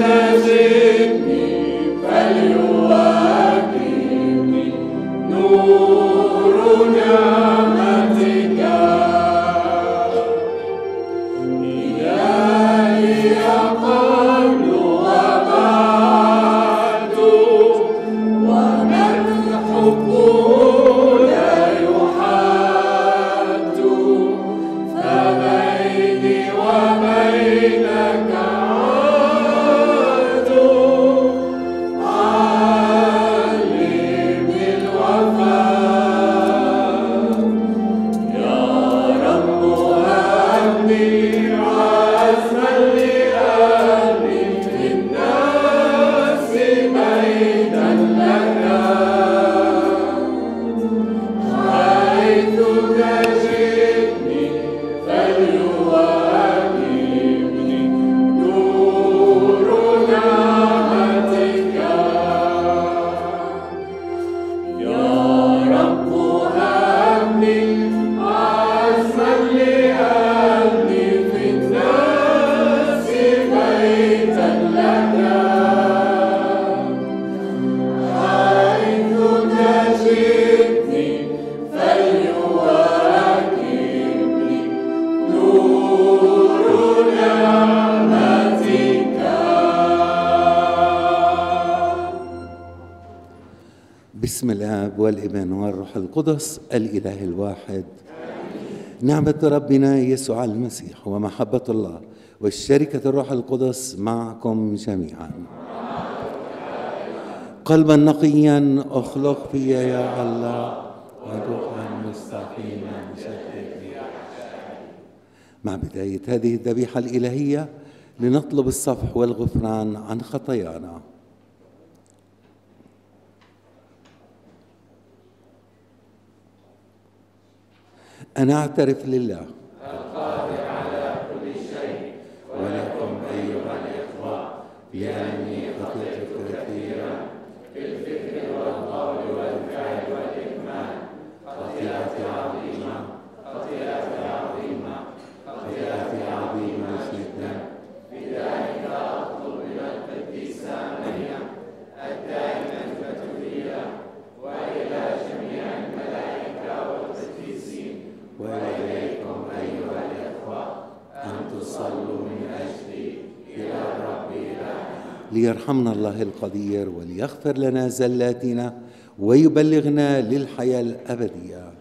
باسم الآب والابن والروح القدس الإله الواحد. نعمة ربنا يسوع المسيح ومحبة الله والشركة الروح القدس معكم جميعا. قلبا نقيا اخلق في يا الله وروحا مستقيما شدد لي. مع بداية هذه الذبيحة الإلهية لنطلب الصفح والغفران عن خطايانا. أنا أعترف لله القادر على كل شيء ولكم أيها الإخوة بأني خطئت كثيرا في الفكر والقول والفعل والإكمال، خطيئتي عظيمة خطيئتي عظيمة خطيئتي عظيمة جدا. بذلك أطلب من القديسة مريم الدائمة الفتولية وإلى جميع الملائكة والقديسين وإليكم أيها الإخوة أن تصلوا من أجلي إلى الرب إلهنا ليرحمنا الله القدير وليغفر لنا زلاتنا ويبلغنا للحياة الأبدية.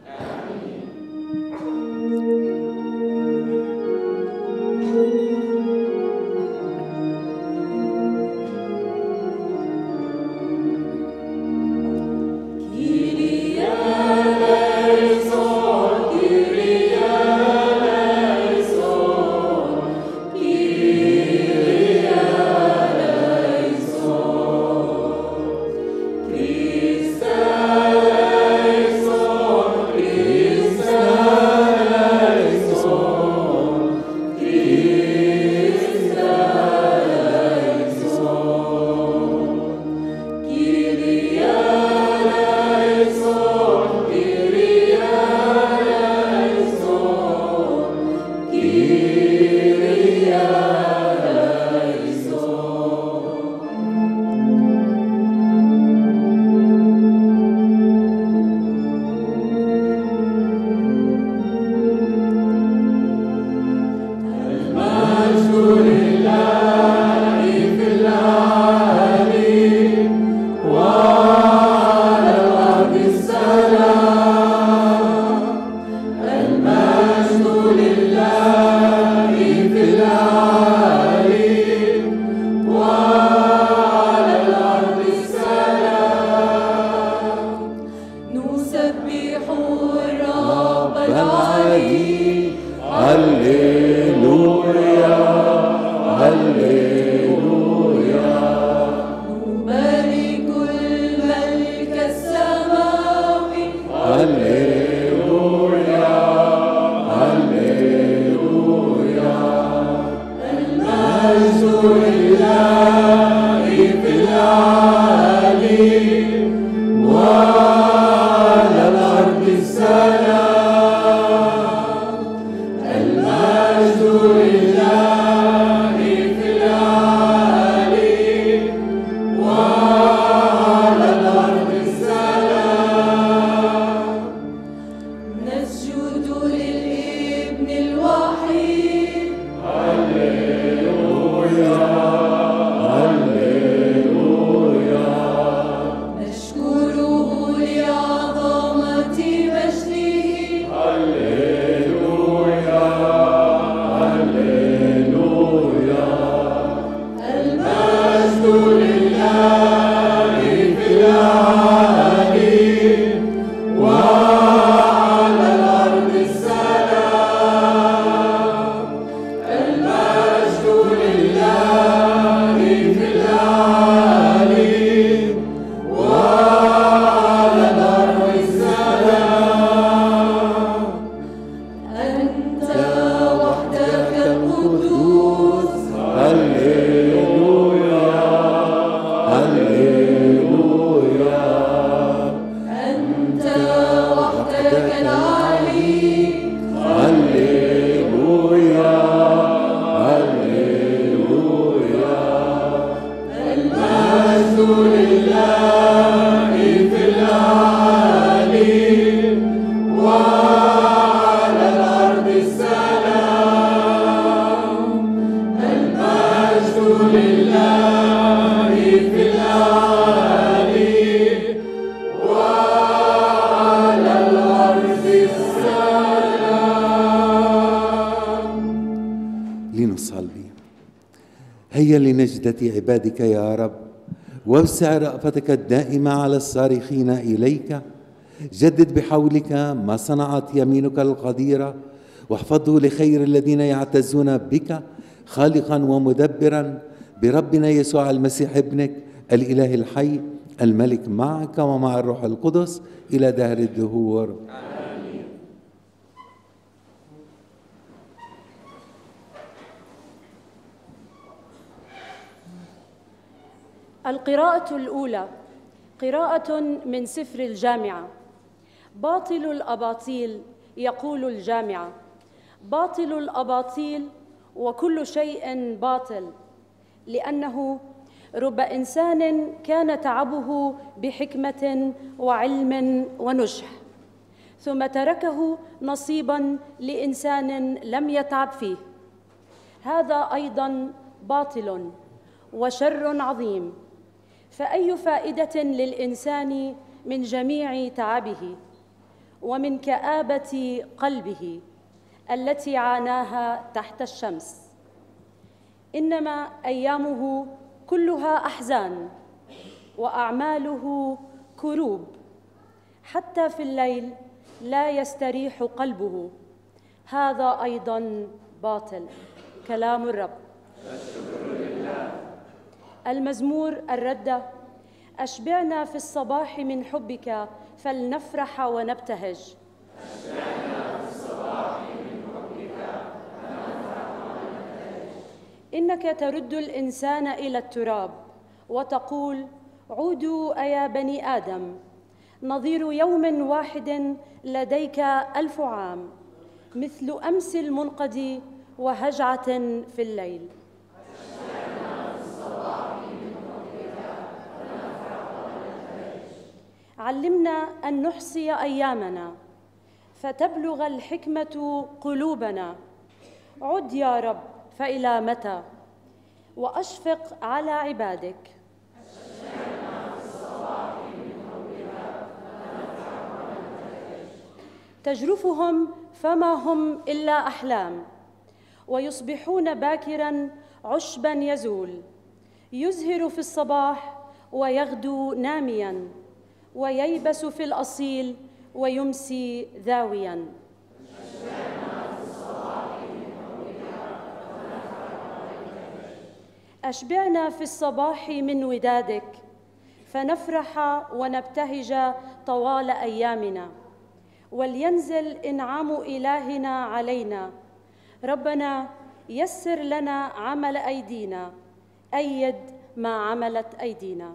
وعلى الأرض السلام. لنصلي. هيا لنجدة عبادك يا رب، ووسع رأفتك الدائمة على الصارخين إليك. جدد بحولك ما صنعت يمينك القديرة، واحفظه لخير الذين يعتزون بك خالقا ومدبرا، بربنا يسوع المسيح ابنك الإله الحي الملك معك ومع الروح القدس إلى دهر الدهور. آمين. القراءة الأولى قراءة من سفر الجامعة. باطل الأباطيل، يقول الجامعة، باطل الأباطيل وكل شيء باطل، لأنه رب إنسان كان تعبه بحكمة وعلم ونجح، ثم تركه نصيباً لإنسان لم يتعب فيه. هذا أيضاً باطل وشر عظيم، فأي فائدة للإنسان من جميع تعبه ومن كآبة قلبه التي عاناها تحت الشمس؟ إنما أيامه كلها أحزان وأعماله كروب، حتى في الليل لا يستريح قلبه. هذا أيضاً باطل. كلام الرب. المزمور الردة: أشبعنا في الصباح من حبك فلنفرح ونبتهج. أشبعنا في الصباح من حبك فلنفرح ونبتهج. إنك ترد الإنسان إلى التراب وتقول: عودوا أيا بني آدم. نظير يوم واحد لديك 1000 عام، مثل أمس المنقضي وهجعة في الليل. علمنا أن نحصي أيامنا فتبلغ الحكمة قلوبنا. عد يا رب، فإلى متى؟ وأشفق على عبادك. تجرفهم فما هم إلا أحلام، ويصبحون باكراً عشباً يزول. يزهر في الصباح ويغدو نامياً، وييبس في الأصيل ويمسي ذاوياً. أشبعنا في الصباح من ودادك فنفرح ونبتهج طوال أيامنا. ولينزل إنعام إلهنا علينا. ربنا يسر لنا عمل أيدينا، أيد ما عملت أيدينا.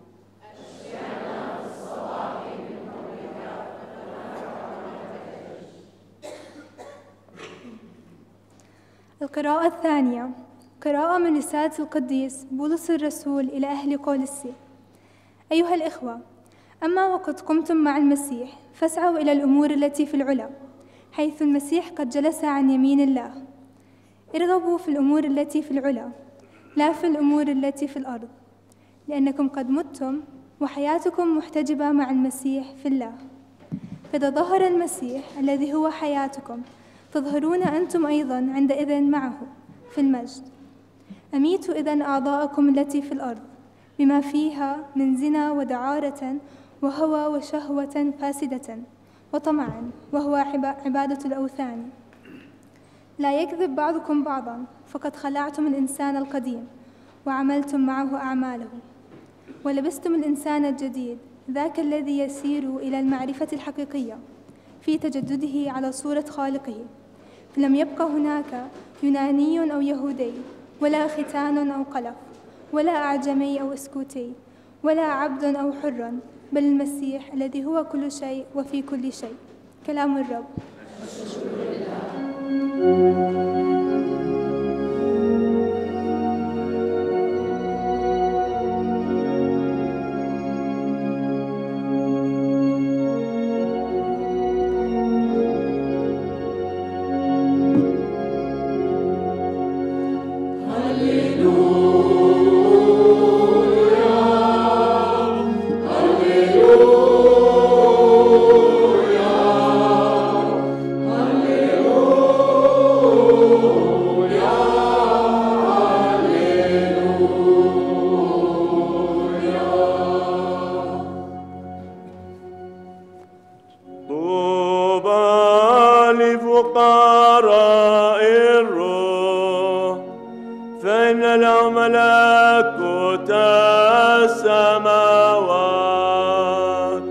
القراءة الثانية قراءة من رسالة القديس بولس الرسول إلى أهل كولوسي. أيها الإخوة، أما وقد قمتم مع المسيح فاسعوا إلى الأمور التي في العلا، حيث المسيح قد جلس عن يمين الله. ارغبوا في الأمور التي في العلا، لا في الأمور التي في الأرض، لأنكم قد متم وحياتكم محتجبة مع المسيح في الله. فإذا ظهر المسيح الذي هو حياتكم تظهرون أنتم أيضاً عندئذ معه في المجد. أميتوا إذن أعضاءكم التي في الأرض بما فيها من زنا ودعارة وهوى وشهوة فاسدة وطمعا، وهو عبادة الأوثان. لا يكذب بعضكم بعضا، فقد خلعتم الإنسان القديم وعملتم معه أعماله، ولبستم الإنسان الجديد، ذاك الذي يسير إلى المعرفة الحقيقية في تجدده على صورة خالقه. فلم يبق هناك يوناني أو يهودي، ولا ختان أو قلف، ولا أعجمي أو إسكوتي، ولا عبد أو حر، بل المسيح الذي هو كل شيء وفي كل شيء. كلام الرب. Hallelujah. ملكوت السماوات.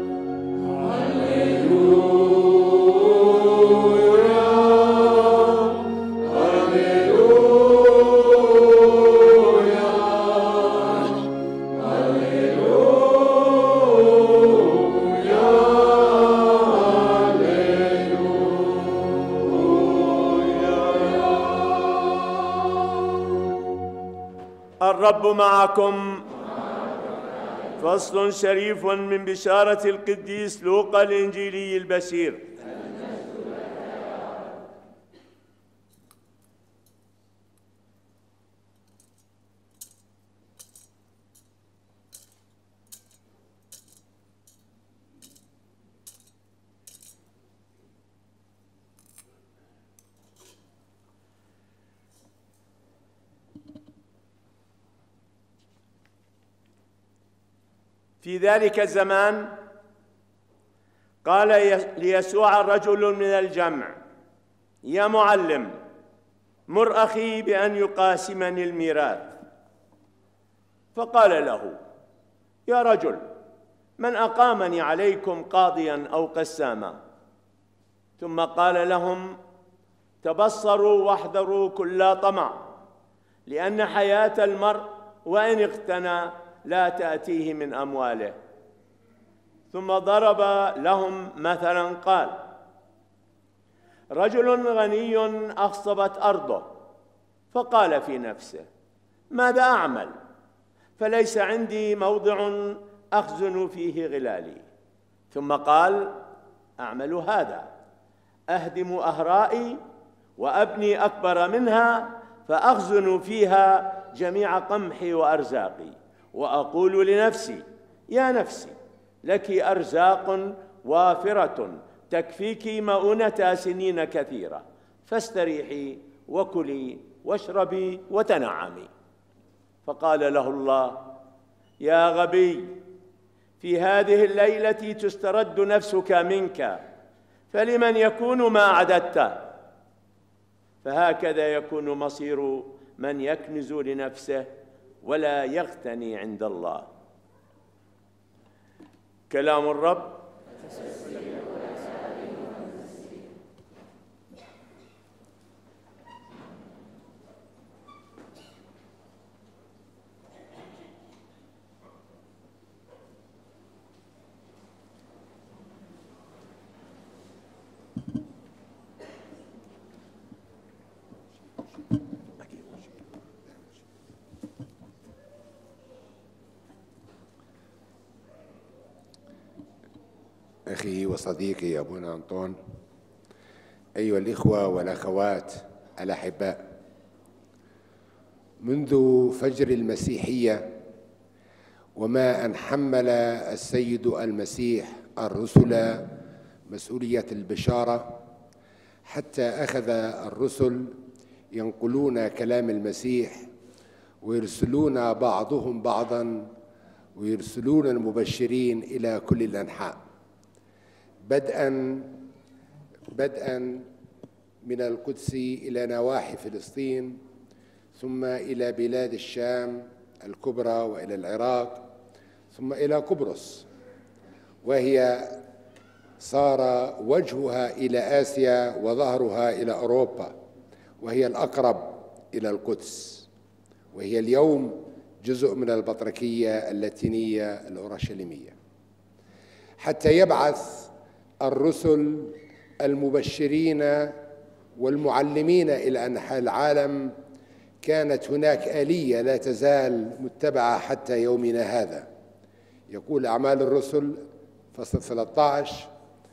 الرب معكم. فصل شريف من بشارة القديس لوقا الإنجيلي البشير. في ذلك الزمان قال ليسوع رجل من الجمع: يا معلم، مر أخي بأن يقاسمني الميراث. فقال له: يا رجل، من أقامني عليكم قاضيا أو قساما؟ ثم قال لهم: تبصروا واحذروا كل طمع، لأن حياة المرء وإن اغتنى لا تأتيه من أمواله. ثم ضرب لهم مثلا قال: رجل غني أخصبت أرضه، فقال في نفسه: ماذا أعمل؟ فليس عندي موضع أخزن فيه غلالي. ثم قال: أعمل هذا، أهدم أهرائي وأبني أكبر منها، فأخزن فيها جميع قمحي وأرزاقي، وأقول لنفسي: يا نفسي، لك أرزاق وافرة تكفيك مؤونة سنين كثيرة، فاستريحي وكلي واشربي وتنعمي. فقال له الله: يا غبي، في هذه الليلة تسترد نفسك منك، فلمن يكون ما أعددته؟ فهكذا يكون مصير من يكنز لنفسه ولا يغتني عند الله. كلام الرب. أخي وصديقي أبونا أنطون، أيها الإخوة والأخوات الأحباء، منذ فجر المسيحية وما أن حمل السيد المسيح الرسل مسؤولية البشارة، حتى أخذ الرسل ينقلون كلام المسيح ويرسلون بعضهم بعضا ويرسلون المبشرين إلى كل الأنحاء، بدءا من القدس إلى نواحي فلسطين، ثم إلى بلاد الشام الكبرى وإلى العراق، ثم إلى قبرص، وهي صار وجهها إلى آسيا وظهرها إلى أوروبا، وهي الأقرب إلى القدس، وهي اليوم جزء من البطركية اللاتينية الأورشليمية، حتى يبعث الرسل المبشرين والمعلمين إلى أنحاء العالم. كانت هناك آلية لا تزال متبعة حتى يومنا هذا. يقول أعمال الرسل فصل 13: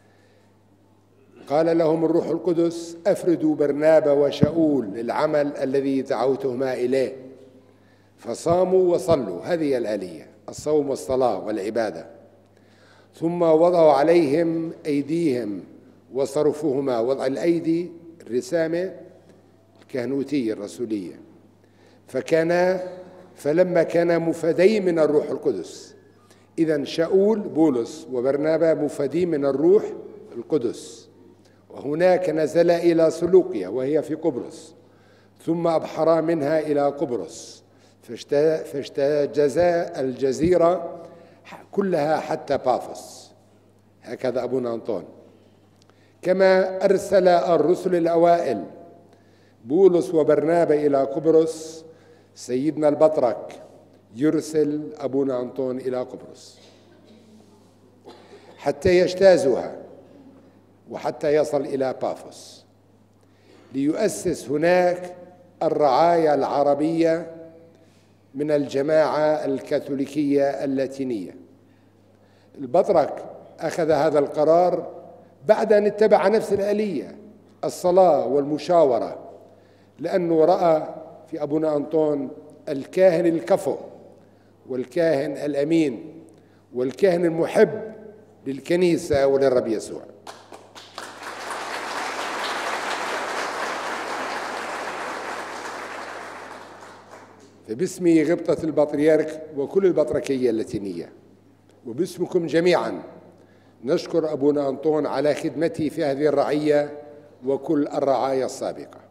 قال لهم الروح القدس: أفردوا برنابا وشاول للعمل الذي دعوتهما إليه، فصاموا وصلوا. هذه الآلية، الصوم والصلاة والعبادة. ثم وضعوا عليهم أيديهم وصرفوهما. وضع الأيدي الرسامة الكهنوتية الرسولية. فلما كان مفدي من الروح القدس، إذن شاول بولس وبرنابا مفدي من الروح القدس، وهناك نزل إلى سلوقيا وهي في قبرص، ثم أبحرا منها إلى قبرص، فاجتاز الجزيرة كلها حتى بافوس. هكذا أبونا أنطون. كما أرسل الرسل الأوائل بولس وبرنابا إلى قبرص، سيدنا البطرك يرسل أبونا أنطون إلى قبرص حتى يجتازها وحتى يصل إلى بافوس ليؤسس هناك الرعاية العربية من الجماعة الكاثوليكية اللاتينية. البطرك أخذ هذا القرار بعد أن اتبع نفس الآلية، الصلاة والمشاورة، لأنه رأى في أبونا أنطون الكاهن الكفؤ والكاهن الأمين والكاهن المحب للكنيسة وللرب يسوع. فباسم غبطة البطريرك وكل البطركية اللاتينية وباسمكم جميعا نشكر أبونا أنطون على خدمته في هذه الرعية وكل الرعايا السابقة.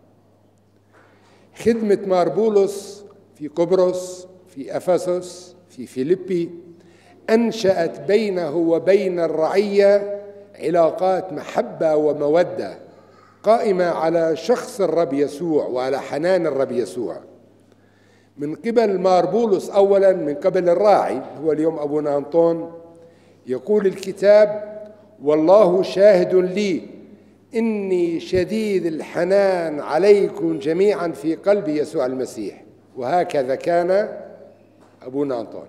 خدمة مار بولس في قبرص، في أفسس، في فيليبي أنشأت بينه وبين الرعية علاقات محبة ومودة قائمة على شخص الرب يسوع وعلى حنان الرب يسوع من قبل مار بولس، أولا من قبل الراعي هو اليوم أبونا أنطون. يقول الكتاب: والله شاهد لي إني شديد الحنان عليكم جميعا في قلب يسوع المسيح. وهكذا كان أبونا أنطون.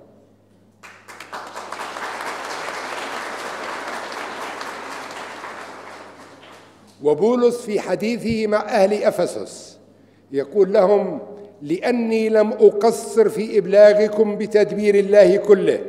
وبولس في حديثه مع أهل أفسس يقول لهم: لأني لم أقصر في إبلاغكم بتدبير الله كله،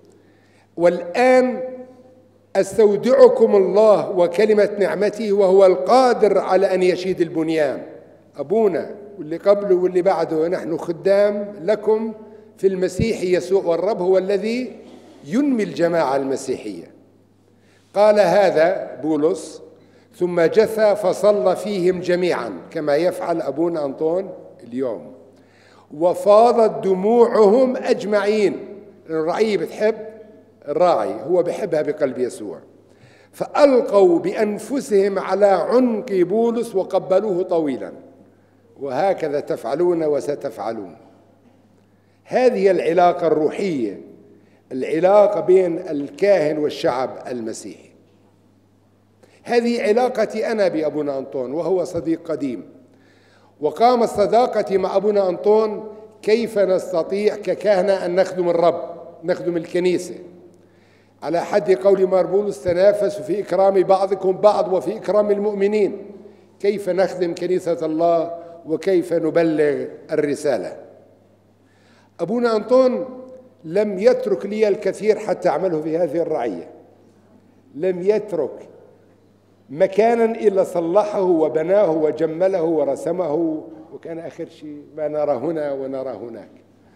والآن أستودعكم الله وكلمة نعمته وهو القادر على أن يشيد البنيان. أبونا واللي قبله واللي بعده نحن خدام لكم في المسيح يسوع، والرب هو الذي ينمي الجماعة المسيحية. قال هذا بولس ثم جثى فصلى فيهم جميعا كما يفعل أبونا أنطون اليوم، وفاضت دموعهم أجمعين. الرعية بتحب الراعي، هو بحبها بقلب يسوع. فألقوا بأنفسهم على عنق بولس وقبلوه طويلا، وهكذا تفعلون وستفعلون. هذه العلاقة الروحية، العلاقة بين الكاهن والشعب المسيحي. هذه علاقتي أنا بأبونا أنطون، وهو صديق قديم. وقامت صداقتي مع أبونا أنطون كيف نستطيع ككهنة أن نخدم الرب، نخدم الكنيسة. على حد قول مار بولس: تنافسوا في إكرام بعضكم بعض وفي إكرام المؤمنين. كيف نخدم كنيسة الله وكيف نبلغ الرسالة. أبونا أنطون لم يترك لي الكثير حتى أعمله في هذه الرعية. لم يترك مكانا إلا صلحه وبناه وجمله ورسمه، وكان آخر شيء ما نرى هنا ونرى هناك.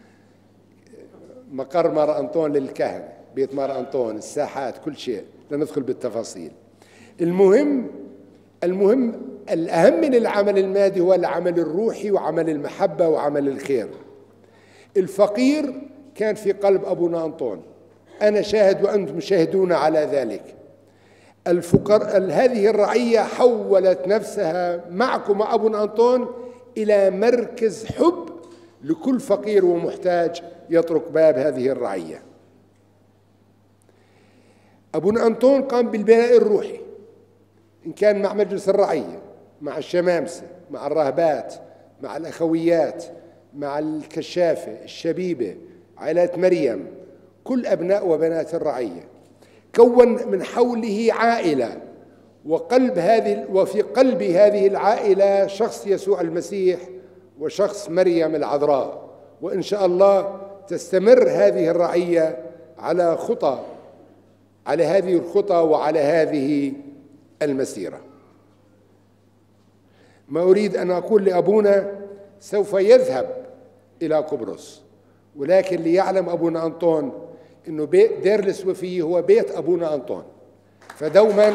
مقر مار أنطون للكهنة، بيت مار أنطون، الساحات، كل شيء، لا ندخل بالتفاصيل. الأهم من العمل المادي هو العمل الروحي وعمل المحبة وعمل الخير. الفقير كان في قلب أبونا أنطون، أنا شاهد وأنتم شاهدون على ذلك. هذه الرعية حولت نفسها معكم مع أبونا أنطون إلى مركز حب لكل فقير ومحتاج يطرق باب هذه الرعية. أبونا أنطون قام بالبناء الروحي، إن كان مع مجلس الرعية، مع الشمامسة، مع الراهبات، مع الأخويات، مع الكشافة، الشبيبة، عائلات مريم، كل أبناء وبنات الرعية. كون من حوله عائلة، وفي قلب هذه العائلة شخص يسوع المسيح وشخص مريم العذراء. وإن شاء الله تستمر هذه الرعية على هذه الخطى وعلى هذه المسيرة. ما أريد أن أقول لأبونا سوف يذهب إلى قبرص، ولكن ليعلم أبونا أنطون إنه دير السويفية هو بيت أبونا أنطون. فدوما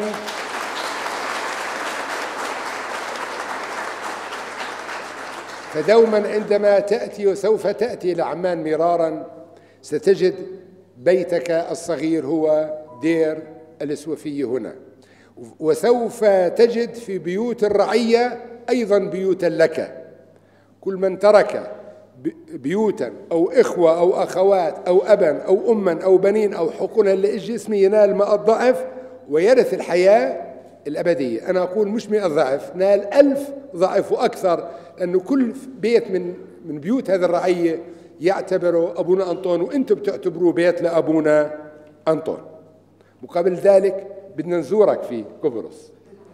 فدوما عندما تأتي وسوف تأتي إلى عمان مرارا ستجد بيتك الصغير هو دير الإسوفية هنا، وسوف تجد في بيوت الرعية أيضا بيوتا لك. كل من ترك بيوتا أو إخوة أو أخوات أو أبا أو أما أو بنين أو حقنا للجسم ينال 100 ضعف ويرث الحياة الأبدية. أنا أقول مش 100 ضعف، نال 1000 ضعف وأكثر، لأنه كل بيت من بيوت هذه الرعية يعتبره أبونا أنطون، وأنتم بتعتبروه بيت لأبونا أنطون. مقابل ذلك بدنا نزورك في قبرص،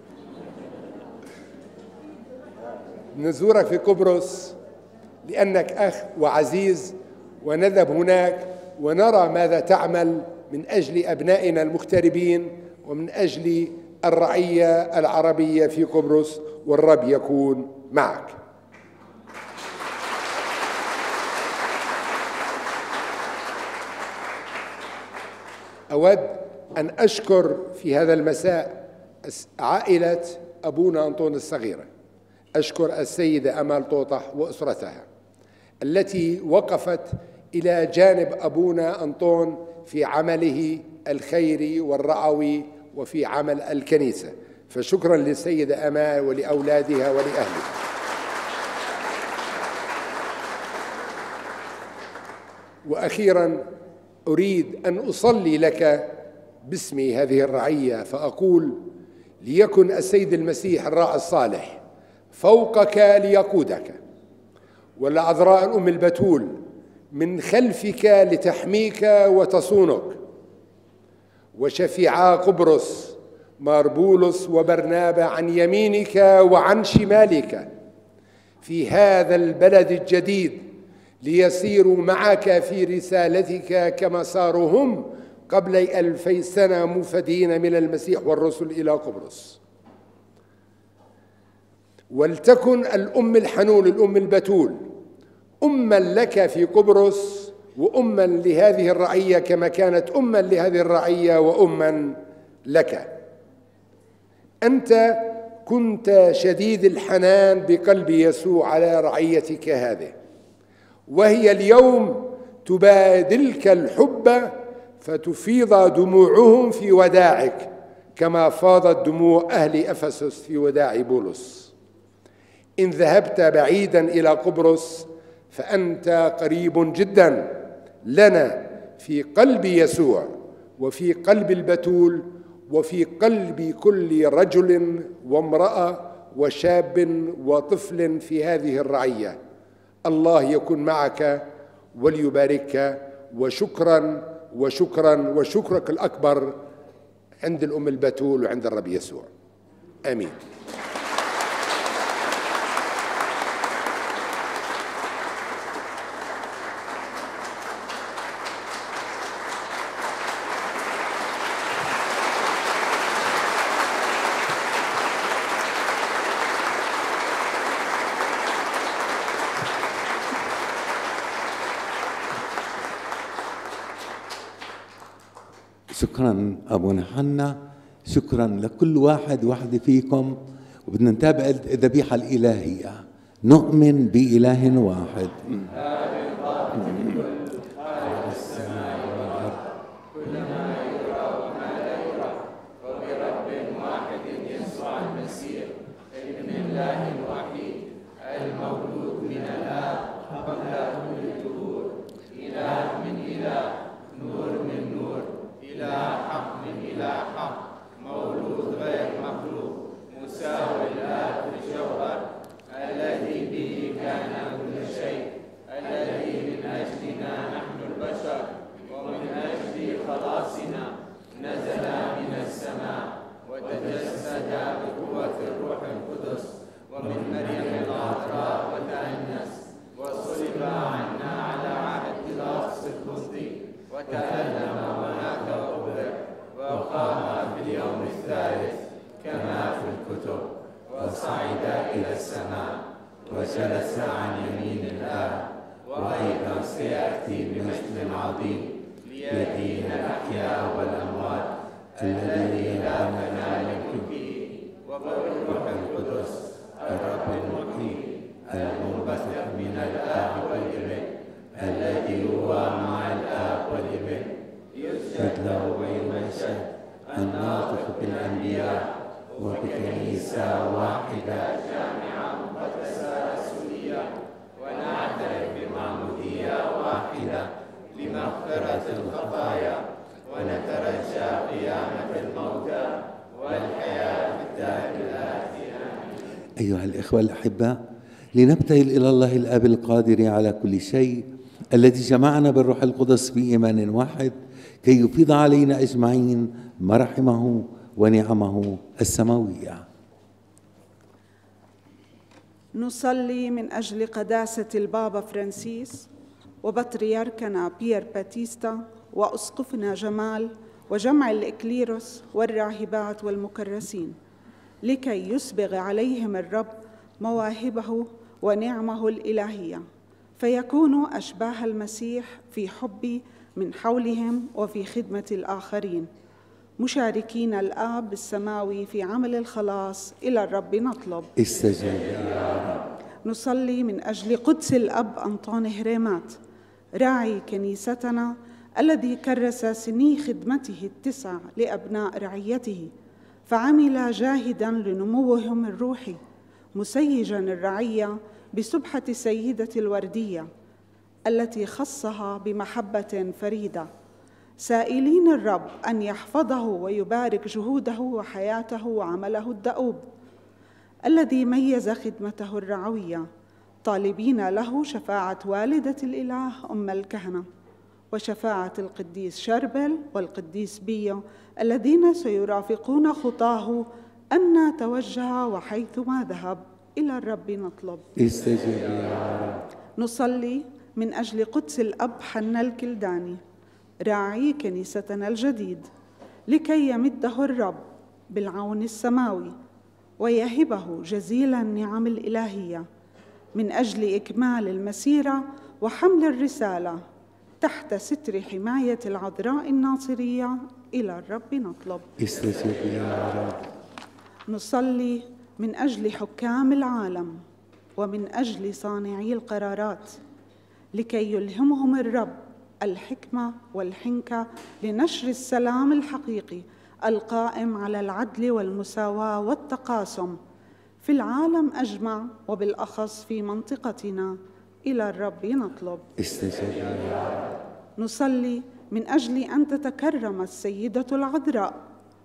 بدنا نزورك في قبرص لأنك أخ وعزيز، ونذهب هناك ونرى ماذا تعمل من أجل أبنائنا المغتربين ومن أجل الرعية العربية في قبرص، والرب يكون معك. أود أن أشكر في هذا المساء عائلة أبونا أنطون الصغيرة. أشكر السيدة أمال طوطح وأسرتها التي وقفت إلى جانب أبونا أنطون في عمله الخيري والرعوي وفي عمل الكنيسة، فشكرا للسيدة أمال ولأولادها ولأهلها. وأخيرا أريد أن أصلي لك باسم هذه الرعية، فأقول: ليكن السيد المسيح الراعي الصالح فوقك ليقودك، والعذراء الأم البتول من خلفك لتحميك وتصونك، وشفيعا قبرص ماربولس وبرنابا عن يمينك وعن شمالك في هذا البلد الجديد، ليسيروا معك في رسالتك كما صاروا هم قبل 2000 سنة مفدين من المسيح والرسل إلى قبرص. ولتكن الأم الحنون الأم البتول أما لك في قبرص وأما لهذه الرعية، كما كانت أما لهذه الرعية وأما لك. أنت كنت شديد الحنان بقلب يسوع على رعيتك هذه، وهي اليوم تبادلك الحب فتفيض دموعهم في وداعك كما فاضت دموع أهل أفسس في وداع بولس. إن ذهبت بعيدا إلى قبرص فأنت قريب جدا لنا في قلب يسوع وفي قلب البتول وفي قلب كل رجل وامرأة وشاب وطفل في هذه الرعية. الله يكون معك وليباركك، وشكرا وشكرا وشكرك الأكبر عند الأم البتول وعند الرب يسوع. آمين. شكرا أبونا حنا، شكرا لكل واحد واحدة فيكم. وبدنا نتابع الذبيحة الإلهية. نؤمن بإله واحد السماء والأرض، كل ما يرى وما لا يرى، وبرب واحد يسوع المسيح ابن الله الوحيد المولود من الآب قبل كل الدهور، إله من إله، نور من نور، إله حق من إله حق، مولود غير مخلوق، مساوي الآب في الجوهر، الذي به كان كل شيء، الذي من أجلنا نحن البشر ومن أجل خلاصنا نزل من السماء وتجسد بقوة الروح القدس ومن مريم العذراء وتأنس وصلب عنا على عهد بيلاطس القسطي وتألم ومات وقبر وقام في اليوم الثالث كما في الكتب وصعد إلى السماء وجلس عن يمين الآب، وأيضا سيأتي بمثل عظيم ليدين الأحياء والأموات، الذي لا منال به، وبالروح القدس الرب المحيي المنبثق الإخوة الأحباء، لنبتهل إلى الله الآب القادر على كل شيء الذي جمعنا بالروح القدس في إيمان واحد كي يفيض علينا أجمعين مراحمه ونعمه السماوية. نصلي من أجل قداسة البابا فرانسيس وبطريركنا بيير باتيستا وأسقفنا جمال وجمع الإكليروس والراهبات والمكرسين، لكي يسبغ عليهم الرب مواهبه ونعمه الإلهية، فيكونوا أشباه المسيح في حب من حولهم وفي خدمة الآخرين، مشاركين الآب السماوي في عمل الخلاص. إلى الرب نطلب. استجب يا رب. نصلي من أجل قدس الأب أنطون هريمات راعي كنيستنا، الذي كرس سني خدمته 9 لأبناء رعيته، فعمل جاهداً لنموهم الروحي، مسيجاً الرعية بسبحة سيدة الوردية التي خصها بمحبة فريدة، سائلين الرب أن يحفظه ويبارك جهوده وحياته وعمله الدؤوب الذي ميز خدمته الرعوية، طالبين له شفاعة والدة الإله أم الكهنة وشفاعة القديس شربل والقديس بيو الذين سيرافقون خطاه أن توجه وحيثما ذهب. إلى الرب نطلب. استجب يا رب. نصلي من أجل قدس الأب حنا الكلداني راعي كنيستنا الجديد، لكي يمده الرب بالعون السماوي ويهبه جزيل النعم الإلهية من أجل إكمال المسيرة وحمل الرسالة تحت ستر حماية العذراء الناصرية. إلى الرب نطلب. استجب يا رب. نصلي من أجل حكام العالم ومن أجل صانعي القرارات، لكي يلهمهم الرب الحكمة والحنكة لنشر السلام الحقيقي القائم على العدل والمساواة والتقاسم في العالم أجمع وبالأخص في منطقتنا. إلى الرب نطلب. استجب يا رب. نصلي من أجل أن تتكرم السيدة العذراء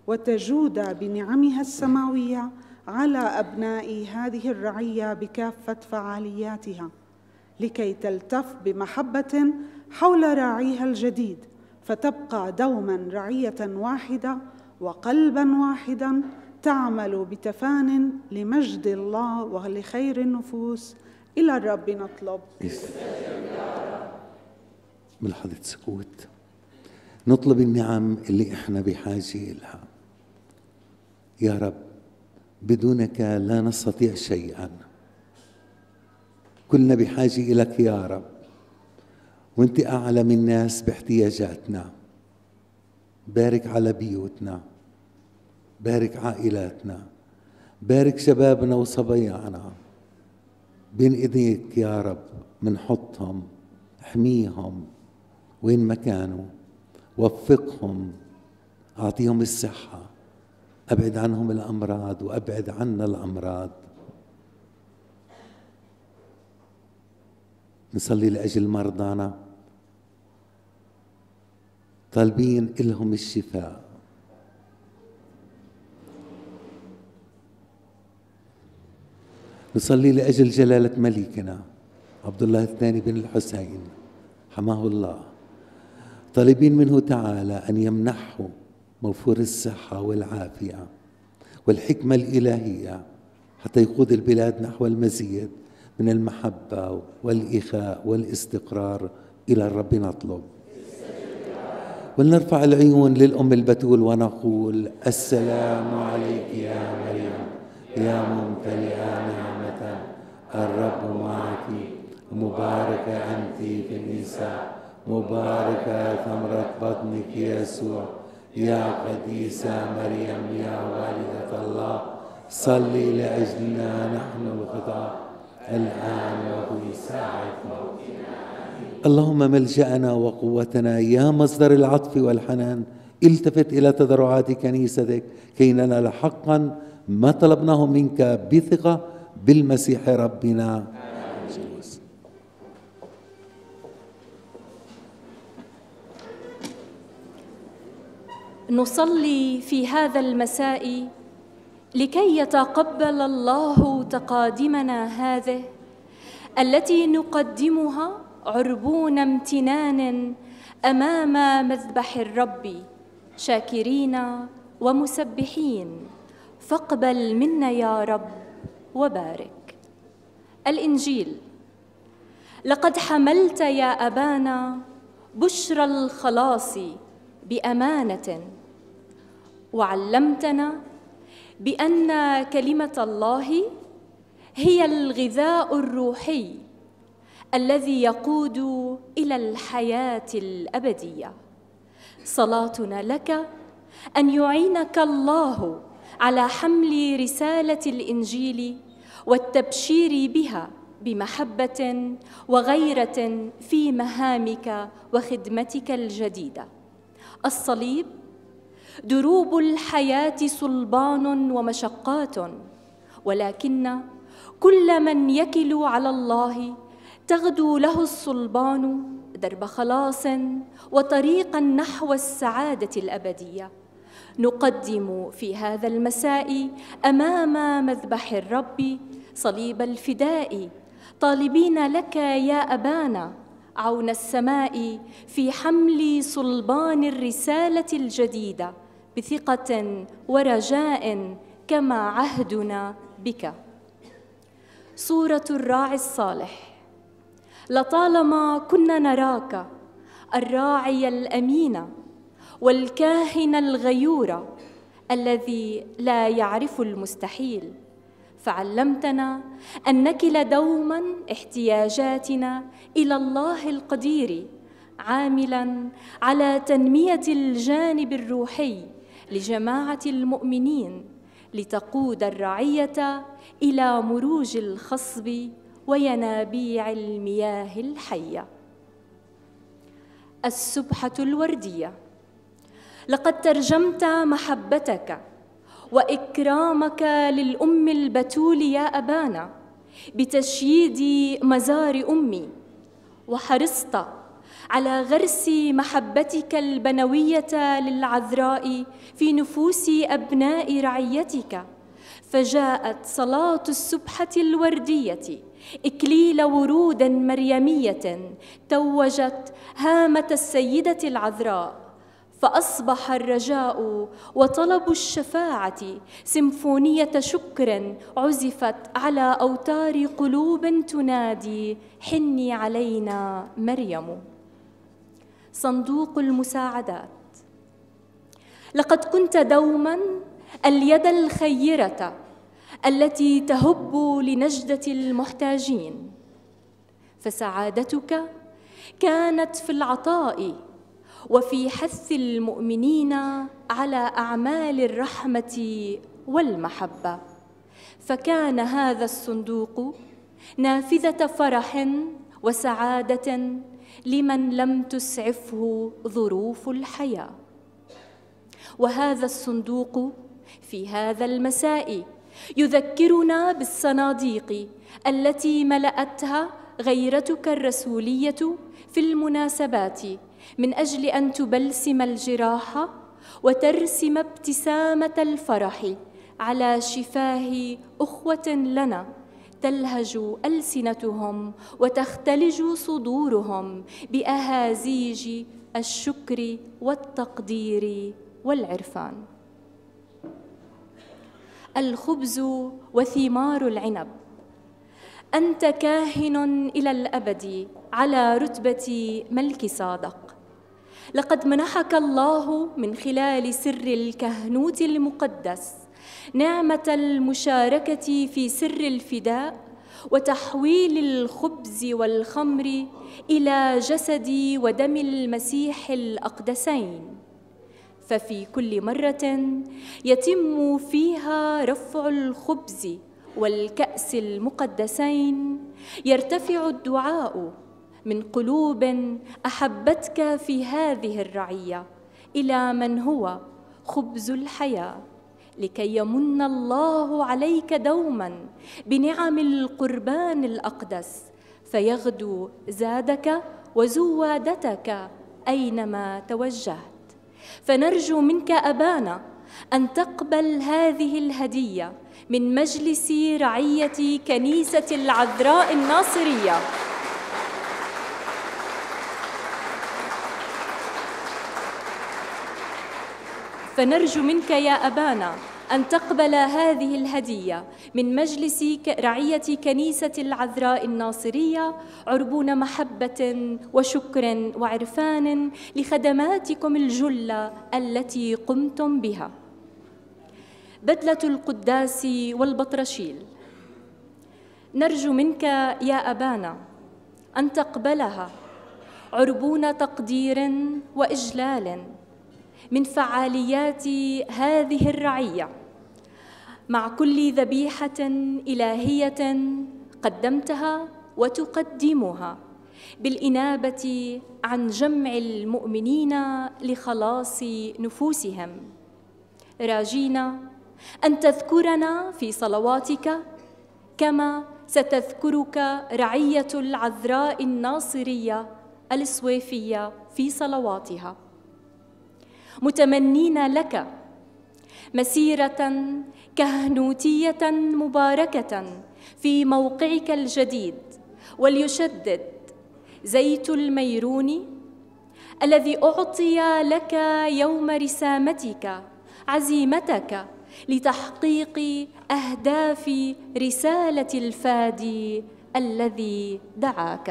وتجود بنعمها السماوية على أبناء هذه الرعية بكافة فعالياتها، لكي تلتف بمحبة حول راعيها الجديد، فتبقى دوما رعية واحدة وقلبا واحدا تعمل بتفان لمجد الله ولخير النفوس. إلى الرب نطلب. بلحظة سكوت نطلب النعم اللي احنا بحاجة إلها. يا رب، بدونك لا نستطيع شيئا، كلنا بحاجة إليك يا رب، وانت أعلم الناس باحتياجاتنا. بارك على بيوتنا، بارك عائلاتنا، بارك شبابنا وصبيانا، بين ايديك يا رب منحطهم، احميهم وين ما كانوا، وفقهم، اعطيهم الصحة، ابعد عنهم الامراض وابعد عنا الامراض. نصلي لاجل مرضانا، طالبين إلهم الشفاء. نصلي لأجل جلالة ملكنا عبد الله الثاني بن الحسين حماه الله، طالبين منه تعالى أن يمنحه موفور الصحة والعافية والحكمة الإلهية حتى يقود البلاد نحو المزيد من المحبة والإخاء والاستقرار. إلى الرب نطلب. ولنرفع العيون للأم البتول ونقول: السلام عليك يا مريم يا ممتلئة نعمة، الرب معك، مباركة أنت في النساء، مباركة ثمرة بطنك يسوع. يا قديسة مريم يا والدة الله، صلي لأجلنا نحن الخطاة الآن وفي ساعة موتنا. اللهم ملجأنا وقوتنا يا مصدر العطف والحنان، التفت إلى تضرعات كنيستك كي ننال حقا ما طلبناه منك بثقة بالمسيح ربنا. نصلي في هذا المساء لكي يتقبل الله تقادمنا هذه التي نقدمها عربون امتنان أمام مذبح الرب، شاكرين ومسبحين، فاقبل منا يا رب وبارك. الإنجيل: لقد حملت يا أبانا بشرى الخلاص بأمانة، وعلمتنا بأن كلمة الله هي الغذاء الروحي الذي يقود إلى الحياة الأبدية. صلاتنا لك أن يعينك الله على حمل رسالة الإنجيل والتبشير بها بمحبة وغيرة في مهامك وخدمتك الجديدة. الصليب دروب الحياة صلبان ومشقات، ولكن كل من يكل على الله تغدو له الصلبان درب خلاص وطريقا نحو السعادة الأبدية. نقدم في هذا المساء أمام مذبح الرب صليب الفداء، طالبين لك يا أبانا عون السماء في حمل صلبان الرسالة الجديدة بثقة ورجاء كما عهدنا بك. صورة الراعي الصالح: لطالما كنا نراك الراعي الأمين والكاهن الغيور الذي لا يعرف المستحيل، فعلمتنا أن نكل دوما احتياجاتنا إلى الله القدير، عاملا على تنمية الجانب الروحي لجماعة المؤمنين لتقود الرعية إلى مروج الخصب وينابيع المياه الحية. السبحة الوردية: لقد ترجمت محبتك وإكرامك للأم البتول يا أبانا بتشييد مزار أمي، وحرصت على غرس محبتك البنوية للعذراء في نفوس أبناء رعيتك، فجاءت صلاة السبحة الوردية إكليل ورود مريمية توجت هامة السيدة العذراء، فأصبح الرجاء وطلب الشفاعة سيمفونية شكر عزفت على أوتار قلوب تنادي: حني علينا مريم. صندوق المساعدات: لقد كنت دوما اليد الخيرة التي تهب لنجدة المحتاجين، فسعادتك كانت في العطاء وفي حث المؤمنين على أعمال الرحمة والمحبة، فكان هذا الصندوق نافذة فرح وسعادة لمن لم تسعفه ظروف الحياة. وهذا الصندوق في هذا المساء يذكرنا بالصناديق التي ملأتها غيرتك الرسولية في المناسبات من أجل أن تبلسم الجراح وترسم ابتسامة الفرح على شفاه أخوة لنا تلهج ألسنتهم وتختلج صدورهم بأهازيج الشكر والتقدير والعرفان. الخبز وثمار العنب: أنت كاهن إلى الأبد على رتبة ملك صادق. لقد منحك الله من خلال سر الكهنوت المقدس نعمة المشاركة في سر الفداء وتحويل الخبز والخمر إلى جسد ودم المسيح الأقدسين، ففي كل مرة يتم فيها رفع الخبز والكأس المقدسين يرتفع الدعاء من قلوب أحبتك في هذه الرعية إلى من هو خبز الحياة، لكي يمن الله عليك دوما بنعم القربان الأقدس، فيغدو زادك وزوادتك أينما توجهت. فنرجو منك أبانا أن تقبل هذه الهدية من مجلس رعية كنيسة العذراء الناصرية. فنرجو منك يا أبانا أن تقبل هذه الهدية من مجلس رعية كنيسة العذراء الناصرية عربون محبة وشكر وعرفان لخدماتكم الجلة التي قمتم بها. بدلة القداس والبطرشيل، نرجو منك يا أبانا أن تقبلها عربون تقدير وإجلال من فعاليات هذه الرعية، مع كل ذبيحة إلهية قدمتها وتقدمها بالإنابة عن جمع المؤمنين لخلاص نفوسهم، راجينا أن تذكرنا في صلواتك كما ستذكرك رعية العذراء الناصرية السويفية في صلواتها، متمنين لك مسيرة كهنوتية مباركة في موقعك الجديد، وليشدد زيت الميرون الذي أعطي لك يوم رسامتك عزيمتك لتحقيق أهداف رسالة الفادي الذي دعاك.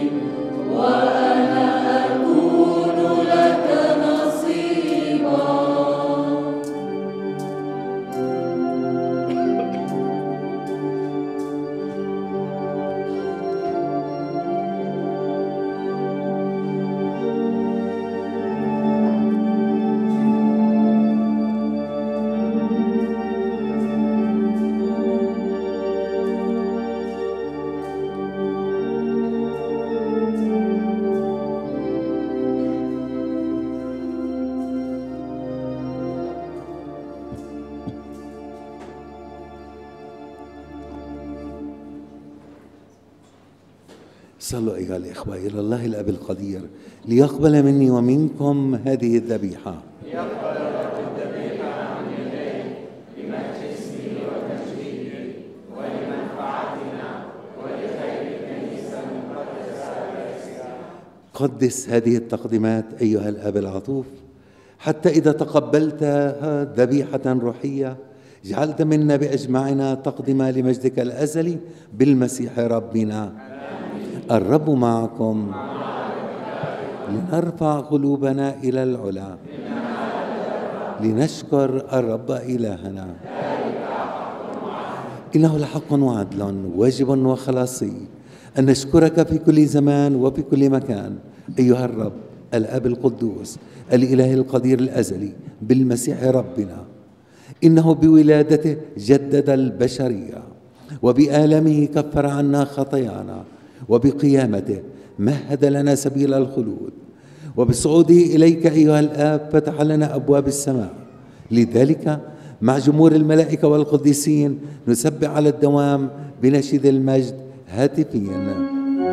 وأنا أكون لك نصيبا. صلوا أيها الإخوة إلى الله الأب القدير ليقبل مني ومنكم هذه الذبيحة. يقبل الذبيحة عن يديه لمجد اسمه وتمجيده ولمنفعتنا ولخير الكنيسة المقدسة. قدس هذه التقديمات أيها الأب العطوف، حتى إذا تقبلتها ذبيحة روحية جعلت منا بأجمعنا تقدمة لمجدك الأزلي بالمسيح ربنا. الرب معكم. لنرفع قلوبنا إلى العلا لنشكر الرب إلهنا. إنه لحق وعدل واجب وخلاصي أن نشكرك في كل زمان وفي كل مكان أيها الرب الأب القدوس الإله القدير الأزلي بالمسيح ربنا. إنه بولادته جدد البشرية، وبآلامه كفر عنا خطايانا، وبقيامته مهد لنا سبيل الخلود، وبصعوده إليك أيها الآب فتح لنا أبواب السماء. لذلك مع جمهور الملائكة والقديسين نسبح على الدوام بنشيد المجد هاتفيا.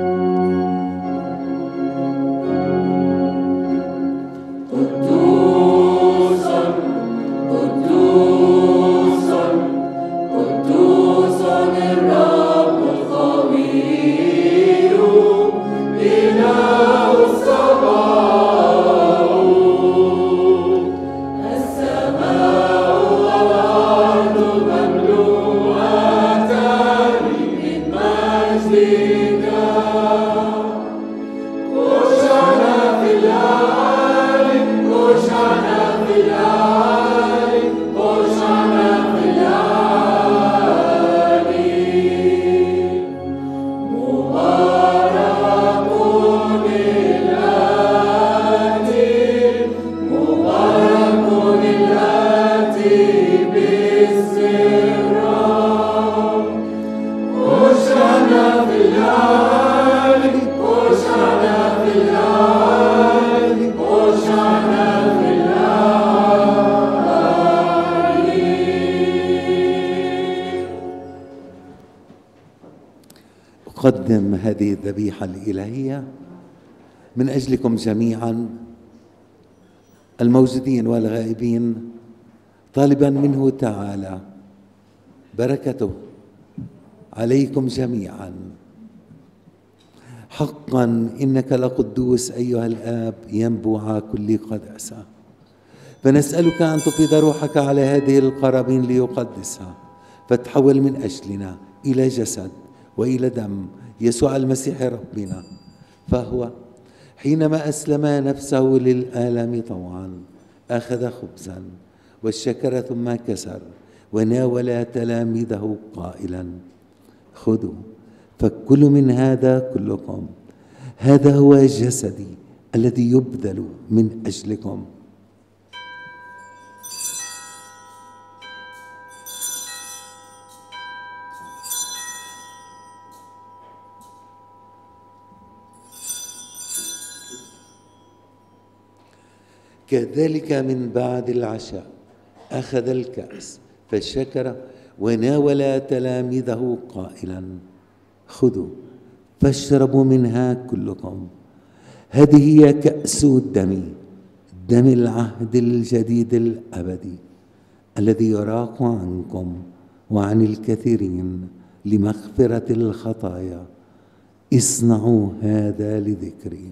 أقدم هذه الذبيحة الإلهية من أجلكم جميعا الموجودين والغائبين، طالبا منه تعالى بركته عليكم جميعا. حقا إنك لقدوس أيها الآب ينبوع كل قداسة، فنسألك أن تفيض روحك على هذه القرابين ليقدسها، فتحول من أجلنا إلى جسد وإلى دم يسوع المسيح ربنا. فهو حينما أسلم نفسه للآلام طوعا أخذ خبزا والشكر ثم كسر وناول تلاميذه قائلا: خذوا فكلوا من هذا كلكم، هذا هو جسدي الذي يبذل من أجلكم. كذلك من بعد العشاء أخذ الكأس فشكر وناول تلاميذه قائلا: خذوا فاشربوا منها كلكم، هذه هي كأس دمي، دم العهد الجديد الأبدي الذي يراق عنكم وعن الكثيرين لمغفرة الخطايا. اصنعوا هذا لذكري.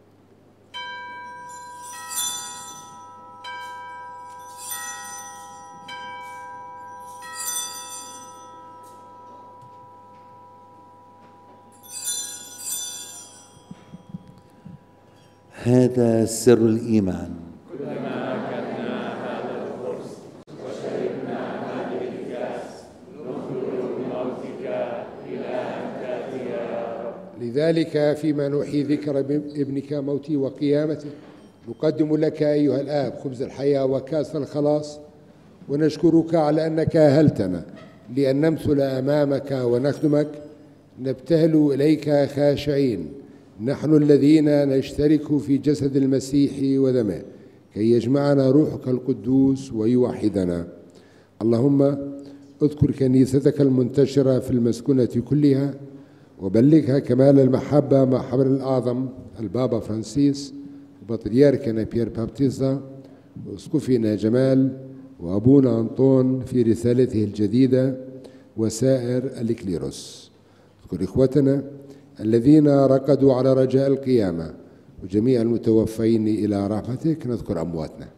هذا سر الإيمان. كلما أكلنا هذا الخبز وشربنا هذه الكأس نخبر بموتك إلى أن تأتي يا رب. لذلك فيما نحيي ذكر ابنك موته وقيامته نقدم لك أيها الآب خبز الحياة وكأس الخلاص، ونشكرك على أنك أهلتنا لأن نمثل أمامك ونخدمك، نبتهل إليك خاشعين نحن الذين نشترك في جسد المسيح ودمه، كي يجمعنا روحك القدوس ويوحدنا. اللهم اذكر كنيستك المنتشرة في المسكونة كلها، وبلغها كمال المحبة مع حبر الأعظم البابا فرانسيس وبطريركنا بيير بابتيستا وأسقفنا جمال وأبونا أنطون في رسالته الجديدة وسائر الإكليروس. اذكر إخوتنا الذين رقدوا على رجاء القيامة وجميع المتوفين إلى رحمتك. نذكر أمواتنا.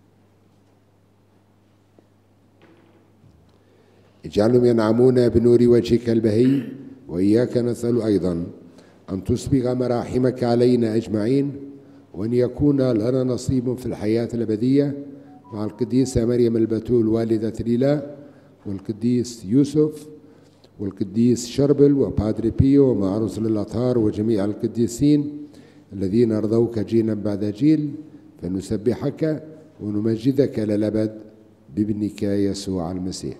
اجعلهم ينعمون بنور وجهك البهي، وإياك نسأل أيضا أن تسبغ مراحمك علينا أجمعين، وأن يكون لنا نصيب في الحياة الأبدية مع القديسة مريم البتول والدة الإله، والقديس يوسف، والقديس شربل، وبادري بيو، ومع رسل الأطهار وجميع القديسين الذين أرضوك جيلا بعد جيل، فنسبحك ونمجدك للأبد بابنك يسوع المسيح.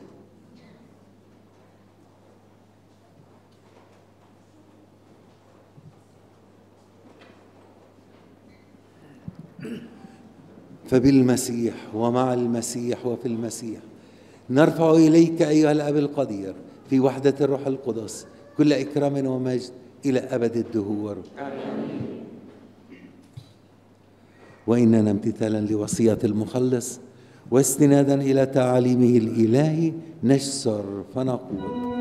فبالمسيح ومع المسيح وفي المسيح نرفع إليك أيها الأب القدير في وحدة الروح القدس كل إكرام ومجد إلى أبد الدهور. آمين. وإننا امتثالا لوصية المخلص واستنادا إلى تعاليمه الإلهي نشسر فنقول: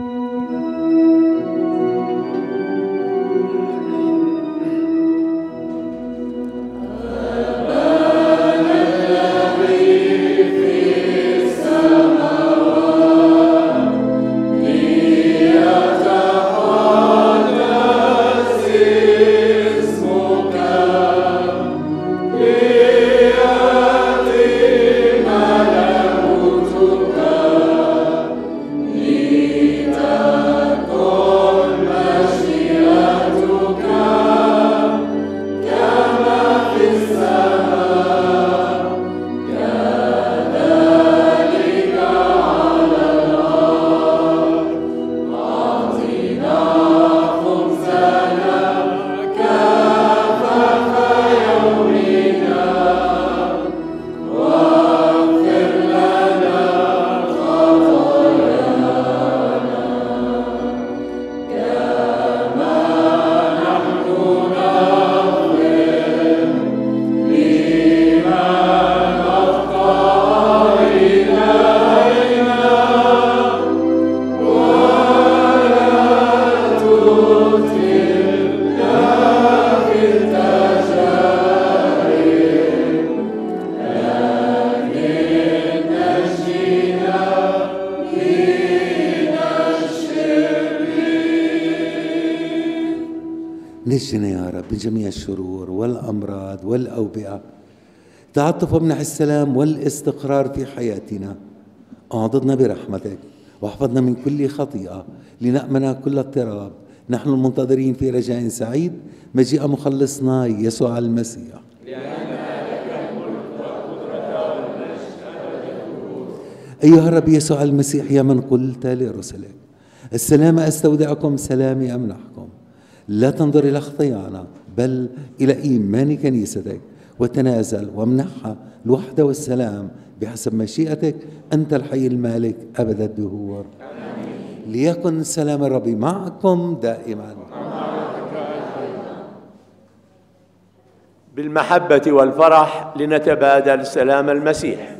نجنا يا رب من جميع الشرور والأمراض والأوبئة. تعطف وامنح السلام والاستقرار في حياتنا. أعضدنا برحمتك واحفظنا من كل خطيئة لنأمن كل اضطراب، نحن المنتظرين في رجاء سعيد مجيء مخلصنا يسوع المسيح. أيها الرب يسوع المسيح، يا من قلت لرسلك: السلام أستودعكم، سلامي أمنحكم. لا تنظر إلى خطايانا بل إلى إيمان كنيستك، وتنازل وامنحها الوحدة والسلام بحسب مشيئتك، أنت الحي المالك أبد الدهور. آمين. ليكن سلام الرب معكم دائما. بالمحبة والفرح لنتبادل سلام المسيح.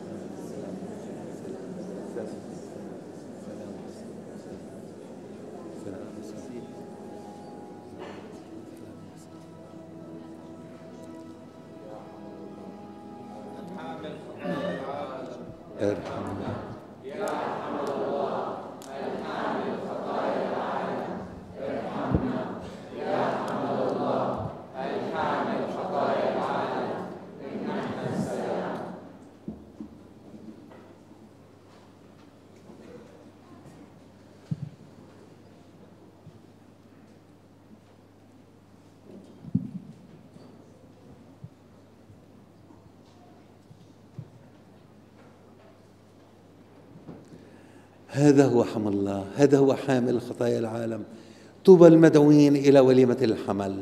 هذا هو حمل الله، هذا هو حامل خطايا العالم. طوبى المدعوين إلى وليمة الحمل.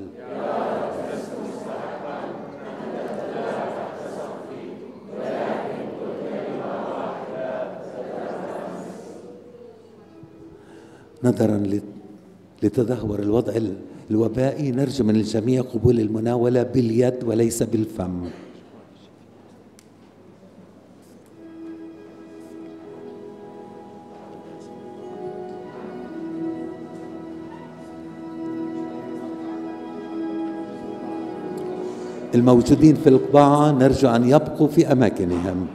نظرا لتدهور الوضع الوبائي نرجو من الجميع قبول المناولة باليد وليس بالفم. الموجودين في القاعة نرجو أن يبقوا في أماكنهم.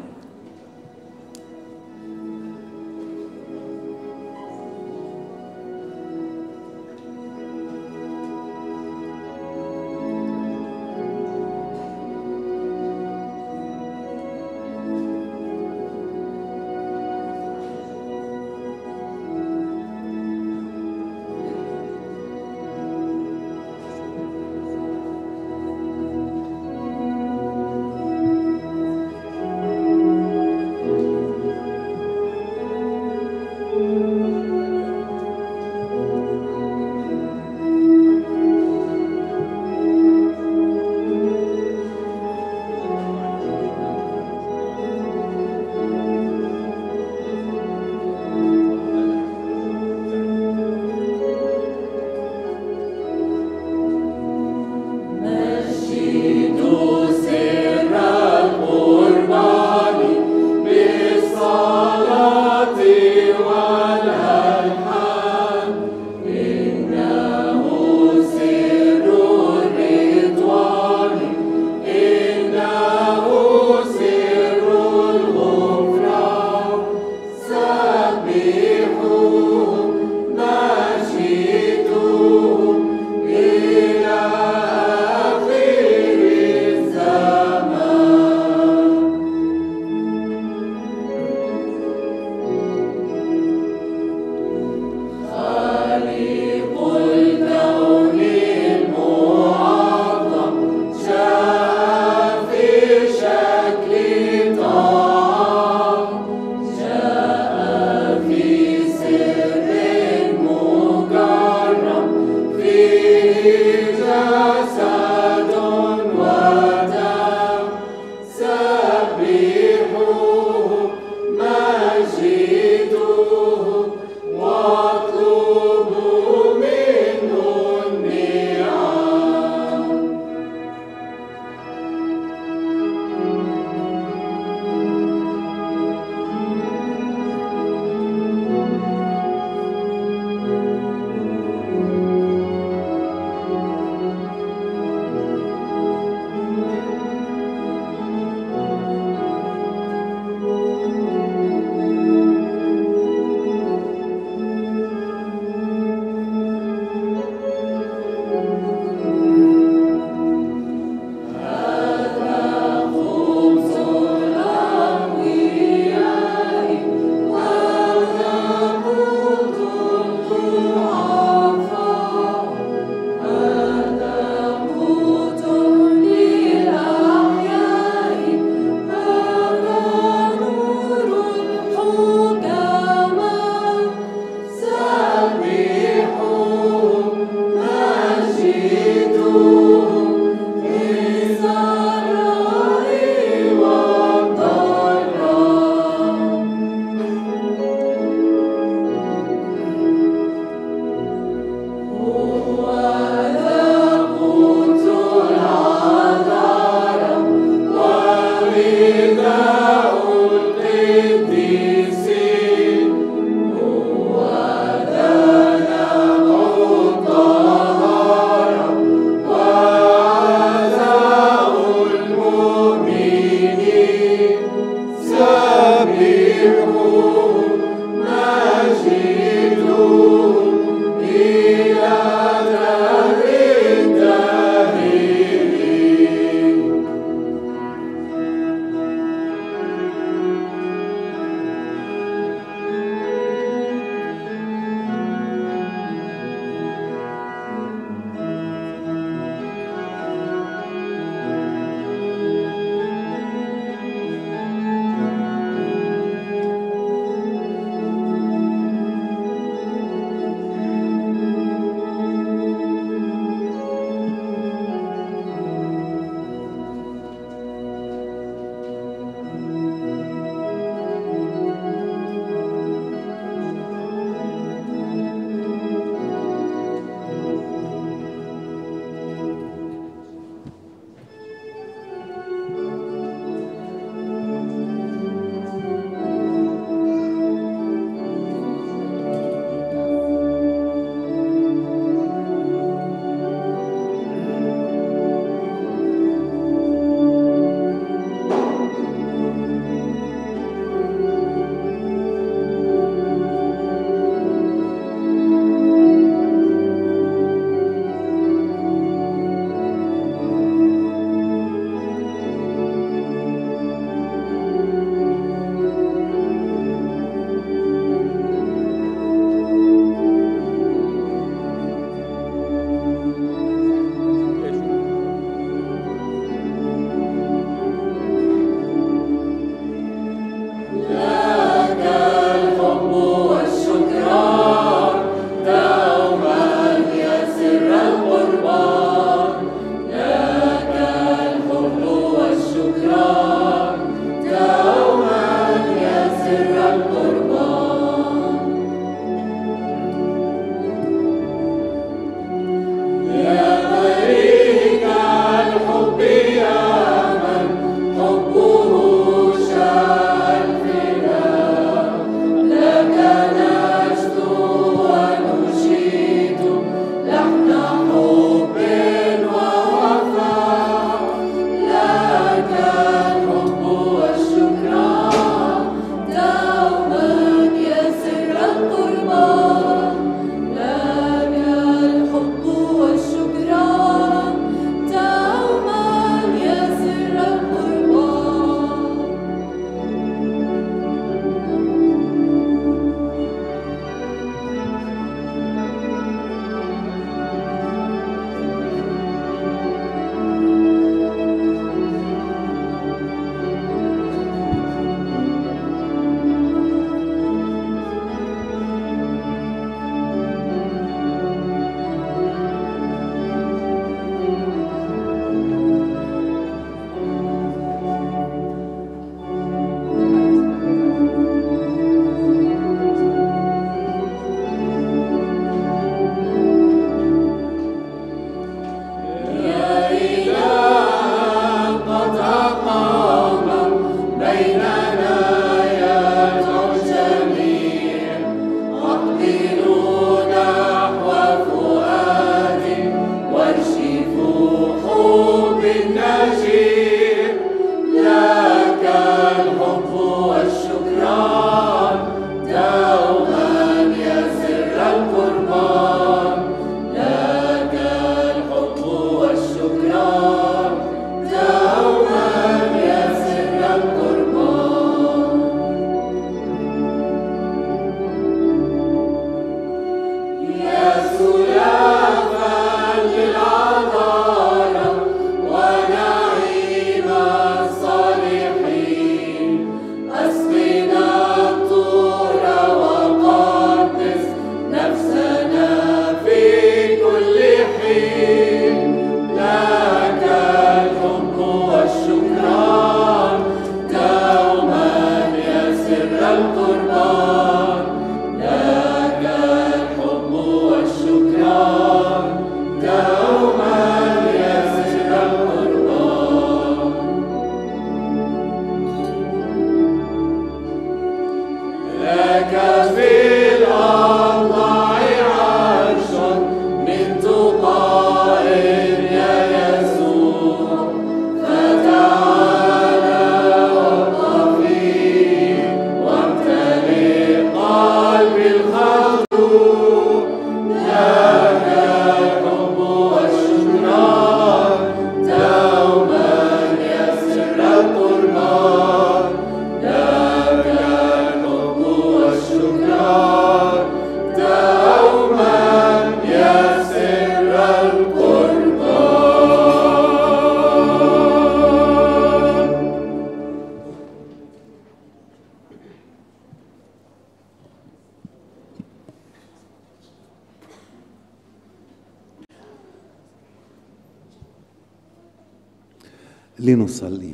لنصلي.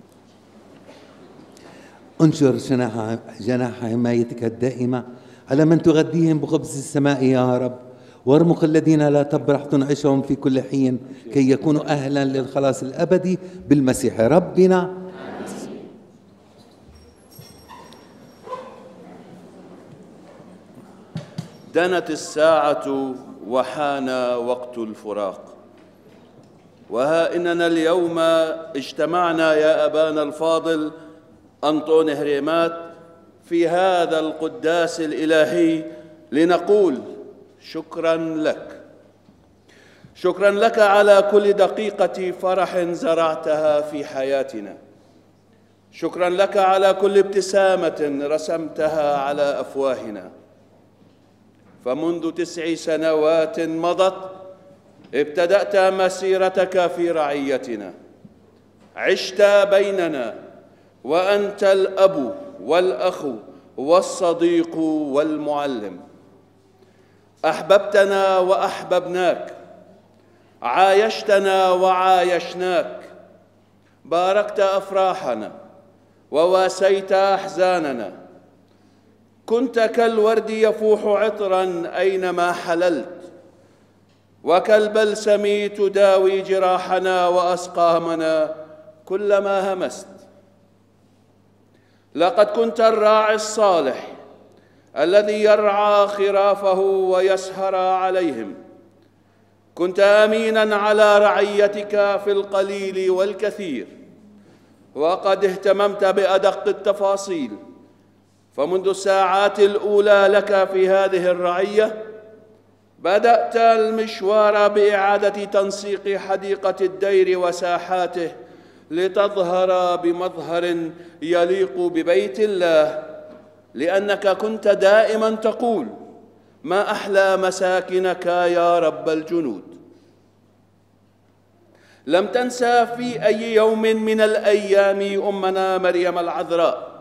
انشر جناح حمايتك الدائمة على من تغذيهم بخبز السماء يا رب، وارمق الذين لا تبرح تنعشهم في كل حين كي يكونوا أهلا للخلاص الأبدي بالمسيح ربنا. دنت الساعة وحان وقت الفراق، وها إننا اليوم اجتمعنا يا أبانا الفاضل أنطوني هريمات في هذا القداس الإلهي لنقول شكراً لك، شكراً لك على كل دقيقة فرح زرعتها في حياتنا، شكراً لك على كل ابتسامة رسمتها على أفواهنا. فمنذ 9 سنوات مضت ابتدأت مسيرتك في رعيتنا، عشت بيننا وأنت الأب والأخ والصديق والمعلم، أحببتنا وأحببناك، عايشتنا وعايشناك، باركت أفراحنا وواسيت أحزاننا، كنت كالورد يفوح عطراً أينما حللت، وكالبلسم تداوي جراحنا وأسقامنا كلما همست. لقد كنت الراعي الصالح الذي يرعى خرافه ويسهر عليهم، كنت أميناً على رعيتك في القليل والكثير، وقد اهتممت بأدق التفاصيل. فمنذ الساعات الأولى لك في هذه الرعية بدأت المشوار بإعادة تنسيق حديقة الدير وساحاته لتظهر بمظهر يليق ببيت الله، لأنك كنت دائماً تقول: ما أحلى مساكنك يا رب الجنود. لم تنسى في أي يوم من الأيام أمنا مريم العذراء،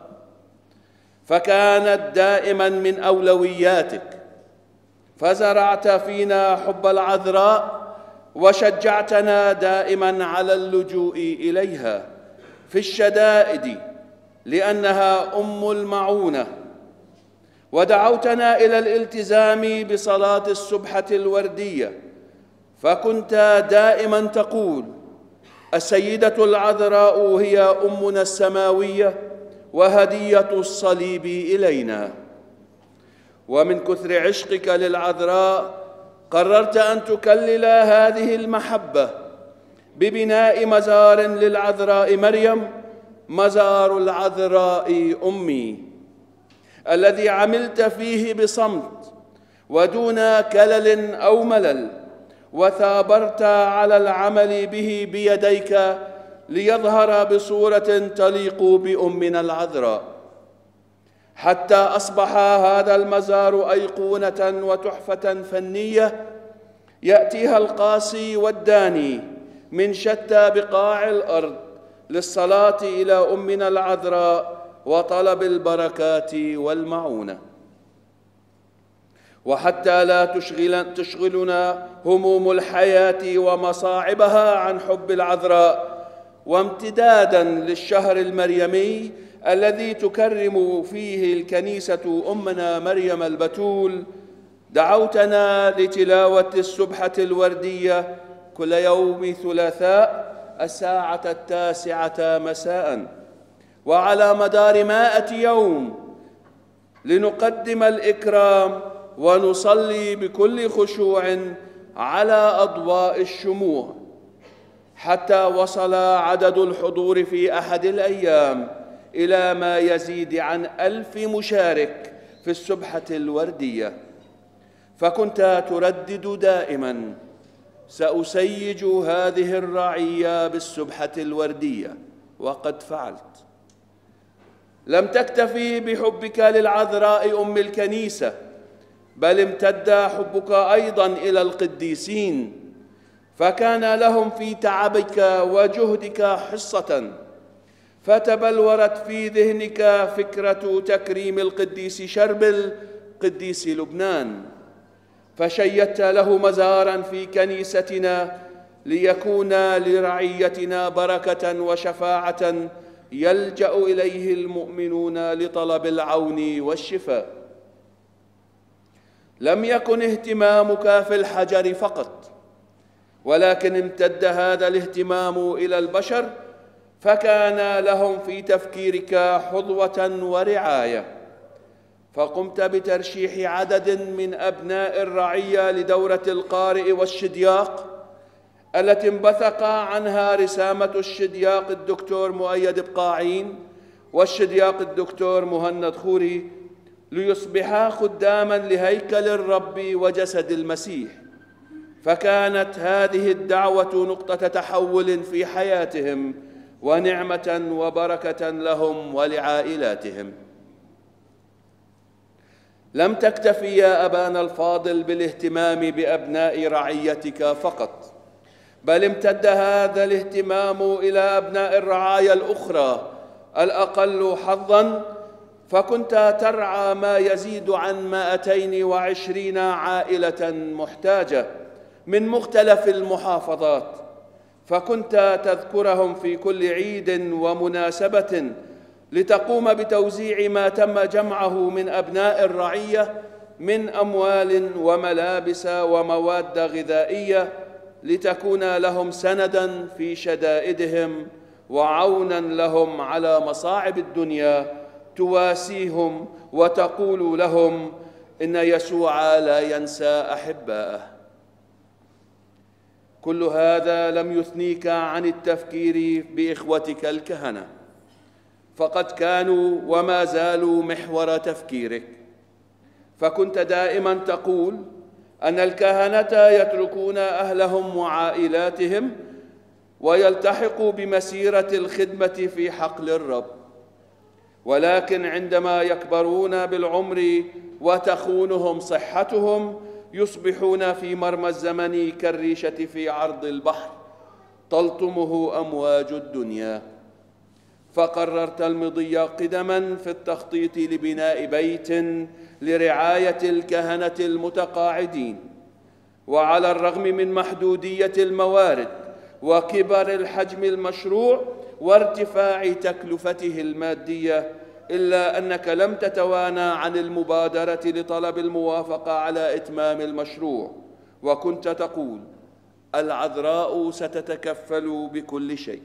فكانت دائماً من أولوياتك، فزرعت فينا حب العذراء وشجعتنا دائماً على اللجوء إليها في الشدائد لأنها أم المعونة، ودعوتنا إلى الالتزام بصلاة السبحة الوردية، فكنت دائماً تقول: السيدة العذراء هي أمنا السماوية وهدية الصليب إلينا. ومن كثر عشقك للعذراء قررت أن تكلل هذه المحبة ببناء مزار للعذراء مريم، مزار العذراء أمي، الذي عملت فيه بصمت ودون كلل أو ملل، وثابرت على العمل به بيديك ليظهر بصورة تليق بأمنا العذراء، حتى أصبح هذا المزار أيقونة وتحفة فنية يأتيها القاسي والداني من شتى بقاع الأرض للصلاة إلى أمنا العذراء وطلب البركات والمعونة. وحتى لا تشغلنا هموم الحياة ومصاعبها عن حب العذراء، وامتداداً للشهر المريمي الذي تكرم فيه الكنيسة أمنا مريم البتول، دعوتنا لتلاوة السبحة الوردية كل يوم ثلاثاء 9:00 مساءً، وعلى مدار 100 يوم لنقدم الإكرام ونصلي بكل خشوع على أضواء الشموع، حتى وصل عدد الحضور في أحد الأيام إلى ما يزيد عن 1000 مشارك في السبحة الوردية. فكنت تردد دائماً: سأسيج هذه الرعية بالسبحة الوردية، وقد فعلت. لم تكتفي بحبك للعذراء أم الكنيسة، بل امتد حبك أيضاً إلى القديسين، فكان لهم في تعبك وجهدك حصة، فتبلورت في ذهنك فكرة تكريم القديس شربل قديس لبنان، فشيدت له مزاراً في كنيستنا ليكون لرعيتنا بركة وشفاعة يلجأ إليه المؤمنون لطلب العون والشفاء. لم يكن اهتمامك في الحجر فقط، ولكن امتد هذا الاهتمام إلى البشر، فكان لهم في تفكيرك حظوة ورعاية. فقمت بترشيح عدد من أبناء الرعية لدورة القارئ والشدياق التي انبثق عنها رسامة الشدياق الدكتور مؤيد بقاعين والشدياق الدكتور مهند خوري، ليصبحا خداماً لهيكل الرب وجسد المسيح. فكانت هذه الدعوة نقطة تحول في حياتهم ونعمة وبركة لهم ولعائلاتهم. لم تكتفي يا أبانا الفاضل بالاهتمام بأبناء رعيتك فقط، بل امتد هذا الاهتمام إلى أبناء الرعايا الأخرى الأقل حظاً، فكنت ترعى ما يزيد عن 220 عائلة محتاجة من مختلف المحافظات، فكنت تذكرهم في كل عيد ومناسبة لتقوم بتوزيع ما تم جمعه من أبناء الرعية من أموال وملابس ومواد غذائية، لتكون لهم سنداً في شدائدهم وعوناً لهم على مصاعب الدنيا، تواسيهم وتقول لهم إن يسوع لا ينسى أحباءه. كل هذا لم يثنيك عن التفكير بإخوتك الكهنة، فقد كانوا وما زالوا محور تفكيرك. فكنت دائما تقول أن الكهنة يتركون أهلهم وعائلاتهم ويلتحقوا بمسيرة الخدمة في حقل الرب، ولكن عندما يكبرون بالعمر وتخونهم صحتهم يصبحون في مرمى الزمن كالريشة في عرض البحر تلطمه أمواج الدنيا. فقررت المضي قدما في التخطيط لبناء بيت لرعاية الكهنة المتقاعدين، وعلى الرغم من محدودية الموارد وكبر الحجم المشروع وارتفاع تكلفته المادية، إلا أنك لم تتوانى عن المبادرة لطلب الموافقة على إتمام المشروع، وكنت تقول: العذراء ستتكفل بكل شيء.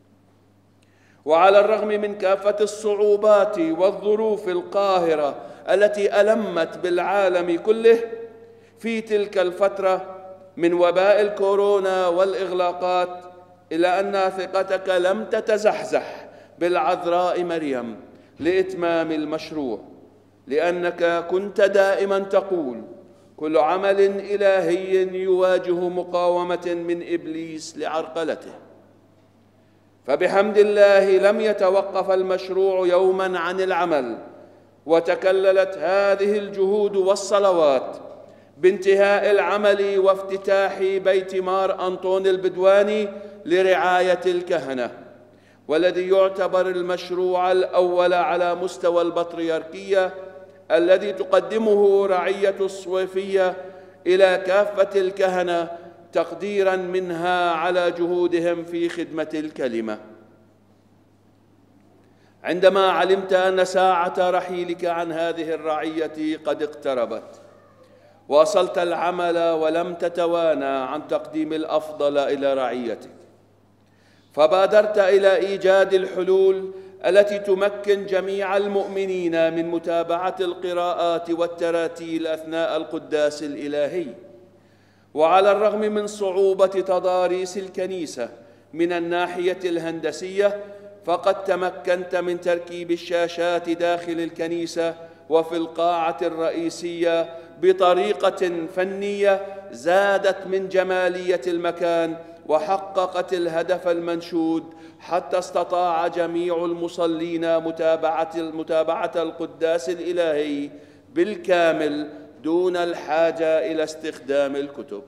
وعلى الرغم من كافة الصعوبات والظروف القاهرة التي ألمت بالعالم كله في تلك الفترة من وباء الكورونا والإغلاقات، إلا أن ثقتك لم تتزحزح بالعذراء مريم لإتمام المشروع، لأنك كنت دائما تقول: كل عمل إلهي يواجه مقاومة من إبليس لعرقلته. فبحمد الله لم يتوقف المشروع يوما عن العمل، وتكللت هذه الجهود والصلوات بانتهاء العمل وافتتاح بيت مار أنطون البدواني لرعاية الكهنة، والذي يعتبر المشروع الأول على مستوى البطريركية الذي تقدمه رعية الصويفية إلى كافة الكهنة تقديراً منها على جهودهم في خدمة الكلمة. عندما علمت أن ساعة رحيلك عن هذه الرعية قد اقتربت، واصلت العمل ولم تتوانى عن تقديم الأفضل إلى رعيتك، فبادرت إلى إيجاد الحلول التي تمكن جميع المؤمنين من متابعة القراءات والتراتيل أثناء القداس الإلهي. وعلى الرغم من صعوبة تضاريس الكنيسة من الناحية الهندسية، فقد تمكنت من تركيب الشاشات داخل الكنيسة وفي القاعة الرئيسية بطريقة فنية زادت من جمالية المكان وحققت الهدف المنشود، حتى استطاع جميع المصلين متابعة القداس الإلهي بالكامل دون الحاجة إلى استخدام الكتب.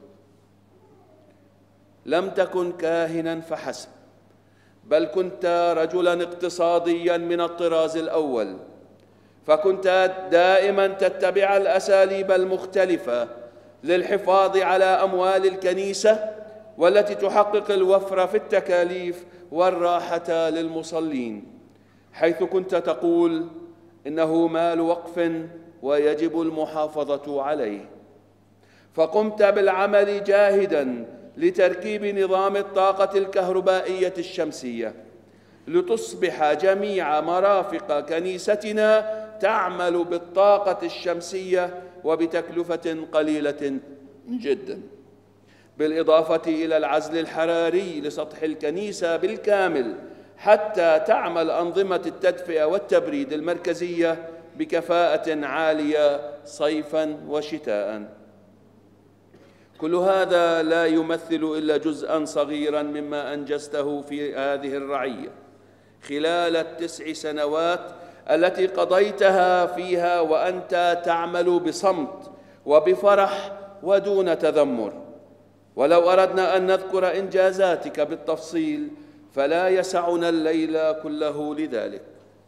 لم تكن كاهناً فحسب، بل كنت رجلاً اقتصادياً من الطراز الأول، فكنت دائماً تتبع الأساليب المختلفة للحفاظ على أموال الكنيسة والتي تحقق الوفر في التكاليف والراحة للمصلين، حيث كنت تقول إنه مال وقف ويجب المحافظة عليه. فقمت بالعمل جاهداً لتركيب نظام الطاقة الكهربائية الشمسية لتصبح جميع مرافق كنيستنا تعمل بالطاقة الشمسية وبتكلفة قليلة جداً، بالإضافة إلى العزل الحراري لسطح الكنيسة بالكامل حتى تعمل أنظمة التدفئة والتبريد المركزية بكفاءة عالية صيفاً وشتاءً. كل هذا لا يمثل إلا جزءاً صغيراً مما أنجزته في هذه الرعية خلال ال9 سنوات التي قضيتها فيها وأنت تعمل بصمت وبفرح ودون تذمر. ولو أردنا أن نذكر إنجازاتك بالتفصيل فلا يسعنا الليل كله لذلك.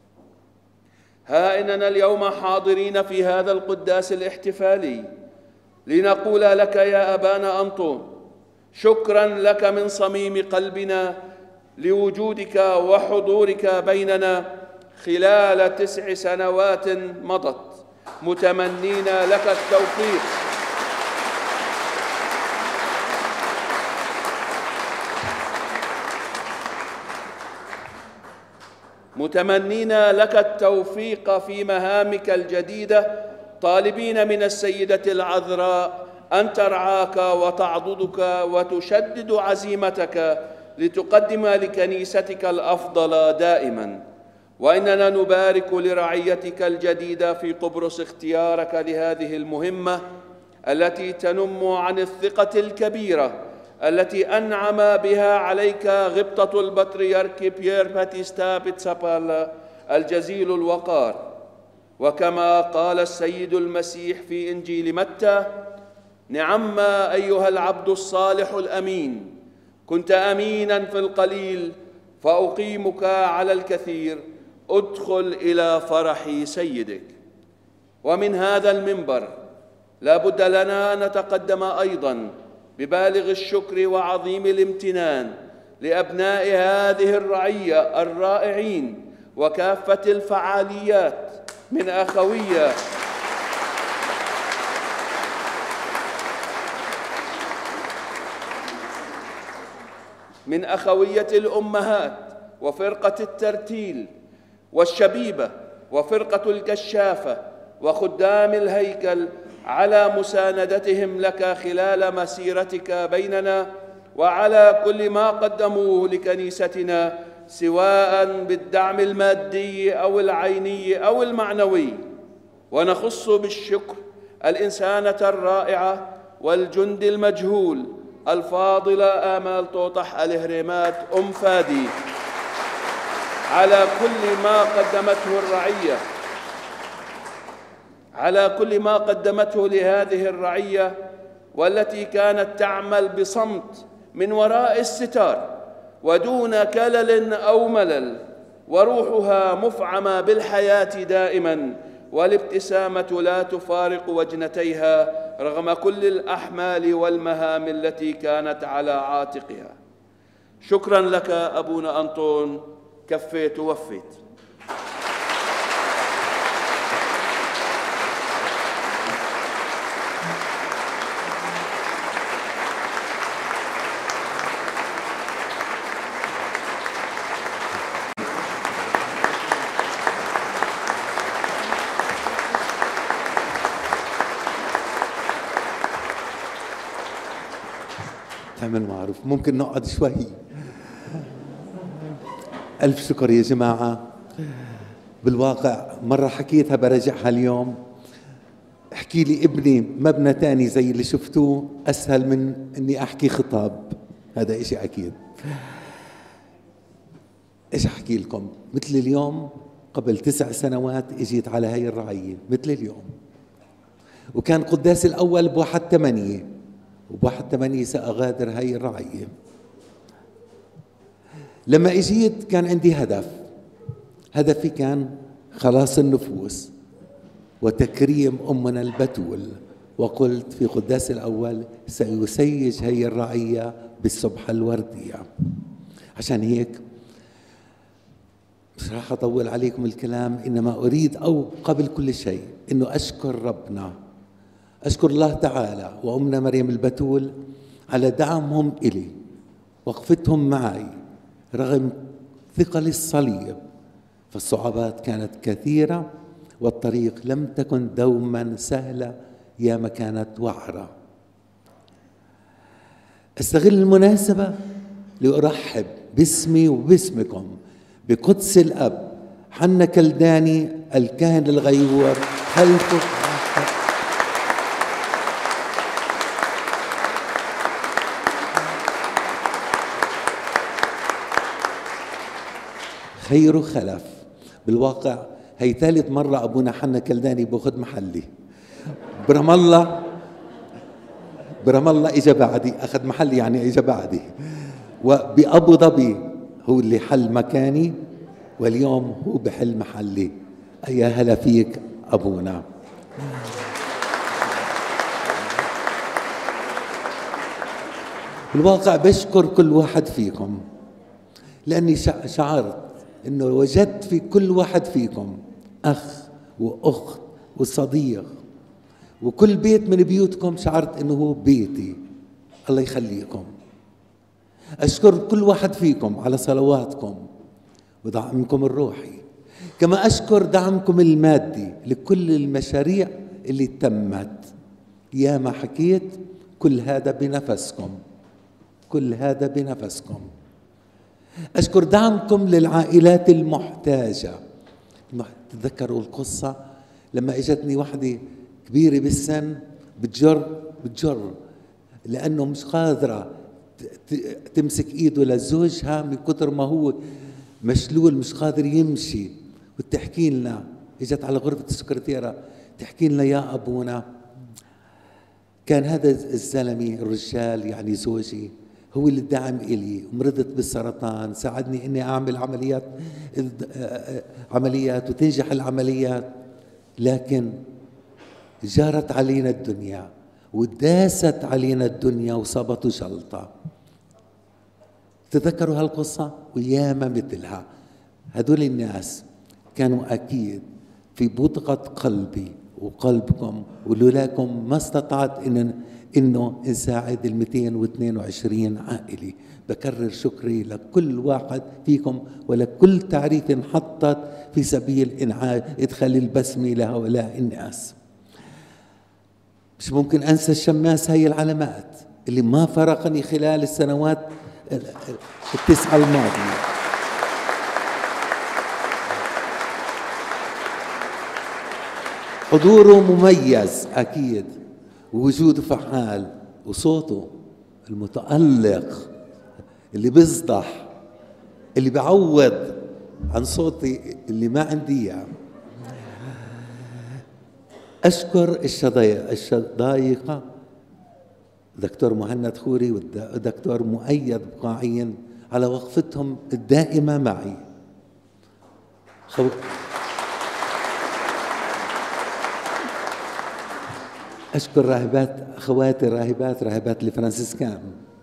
ها إننا اليوم حاضرين في هذا القداس الاحتفالي لنقول لك يا أبانا أنطون شكراً لك من صميم قلبنا لوجودك وحضورك بيننا خلال 9 سنوات مضت، متمنين لك التوفيق في مهامك الجديدة، طالبين من السيدة العذراء أن ترعاك وتعضدك وتشدد عزيمتك لتقدم لكنيستك الأفضل دائماً. وإننا نبارك لرعيتك الجديدة في قبرص اختيارك لهذه المهمة التي تنم عن الثقة الكبيرة التي أنعم بها عليك غبطة البطريرك بيير باتيستا بيتسابالا الجزيل الوقار. وكما قال السيد المسيح في إنجيل متى: نعم أيها العبد الصالح الأمين، كنت أميناً في القليل فأقيمك على الكثير، ادخل إلى فرح سيدك. ومن هذا المنبر لا بد لنا أن نتقدم أيضاً ببالغ الشكر وعظيم الامتنان لأبناء هذه الرعية الرائعين وكافة الفعاليات من أخوية الأمهات وفرقة الترتيل والشبيبة وفرقة الكشافة وخدام الهيكل على مساندتهم لك خلال مسيرتك بيننا، وعلى كل ما قدموه لكنيستنا سواء بالدعم المادي أو العيني أو المعنوي. ونخص بالشكر الإنسانة الرائعة والجند المجهول الفاضلة آمال طوطح الهريمات أم فادي على كل ما قدمته لهذه الرعية، والتي كانت تعمل بصمت من وراء الستار ودون كلل أو ملل، وروحها مفعمة بالحياة دائماً، والابتسامة لا تفارق وجنتيها رغم كل الأحمال والمهام التي كانت على عاتقها. شكراً لك أبونا أنطون، كفيت ووفيت. تعمل معروف، ممكن نقعد شوي. ألف شكر يا جماعة. بالواقع مرة حكيتها برجعها اليوم. احكي لي ابني مبنى تاني زي اللي شفتوه أسهل من أني أحكي خطاب، هذا إشي أكيد. إيش أحكي لكم؟ مثل اليوم قبل 9 سنوات إجيت على هاي الرعية مثل اليوم، وكان قداس الأول ب1/8، وب1/8 سأغادر هاي الرعية. لما اجيت كان عندي هدفي كان خلاص النفوس وتكريم أمنا البتول، وقلت في قداس الأول سيسيج هي الرعية بالسبحة الوردية. عشان هيك مش راح أطول عليكم الكلام، إنما أريد أو قبل كل شيء إنه أشكر ربنا، أشكر الله تعالى وأمنا مريم البتول على دعمهم إلي، وقفتهم معي رغم ثقل الصليب. فالصعوبات كانت كثيرة والطريق لم تكن دوما سهلة، ياما كانت وعرة. أستغل المناسبة لأرحب باسمي وباسمكم بقدس الأب حنا كلداني الكاهن الغيور خلفه خير خلف. بالواقع هي ثالث مرة أبونا حنا كلداني بأخذ محلي. برام الله إجا بعدي، أخذ محلي يعني إجا بعدي. وبأبو ظبي هو اللي حل مكاني، واليوم هو بحل محلي. يا هلا فيك أبونا. بالواقع بشكر كل واحد فيكم، لأني شعرت إنه وجدت في كل واحد فيكم أخ وأخت وصديق، وكل بيت من بيوتكم شعرت إنه هو بيتي. الله يخليكم. أشكر كل واحد فيكم على صلواتكم ودعمكم الروحي، كما أشكر دعمكم المادي لكل المشاريع اللي تمت. يا ما حكيت كل هذا بنفسكم، كل هذا بنفسكم. أشكر دعمكم للعائلات المحتاجة. تذكروا القصة لما اجتني وحدة كبيرة بالسن بتجر لأنه مش قادرة تمسك ايده لزوجها من كتر ما هو مشلول مش قادر يمشي، وتحكي لنا، اجت على غرفة السكرتيرة تحكي لنا يا أبونا كان هذا الزلمة الرجال يعني زوجي هو اللي دعم إلي، ومرضت بالسرطان، ساعدني إني أعمل عمليات وتنجح العمليات، لكن جارت علينا الدنيا وداست علينا الدنيا وصابته جلطة. تذكروا هالقصة؟ وياما مثلها. هدول الناس كانوا أكيد في بوتقة قلبي وقلبكم، ولولاكم ما استطعت إنه نساعد 222 عائلة. بكرر شكري لكل واحد فيكم ولكل تعريف انحطت في سبيل إدخال البسمة لهؤلاء الناس. مش ممكن أنسى الشماس هاي العلامات اللي ما فرقني خلال السنوات 9 الماضية. حضوره مميز أكيد، ووجوده فعال، وصوته المتألق اللي بيصدح، اللي بعوض عن صوتي اللي ما عندي إياه. أشكر الشضايقة دكتور مهند خوري والدكتور مؤيد بقاعين على وقفتهم الدائمة معي. أشكر راهبات أخواتي راهبات الفرنسيسكان.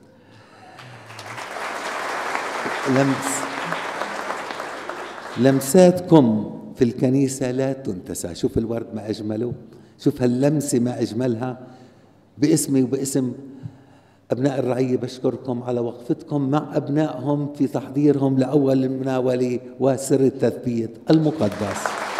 لمساتكم في الكنيسة لا تنتسى. شوف الورد ما أجمله، شوف هاللمسة ما أجملها. باسمي وباسم أبناء الرعية بشكركم على وقفتكم مع أبنائهم في تحضيرهم لأول المناولة وسر التثبيت المقدس.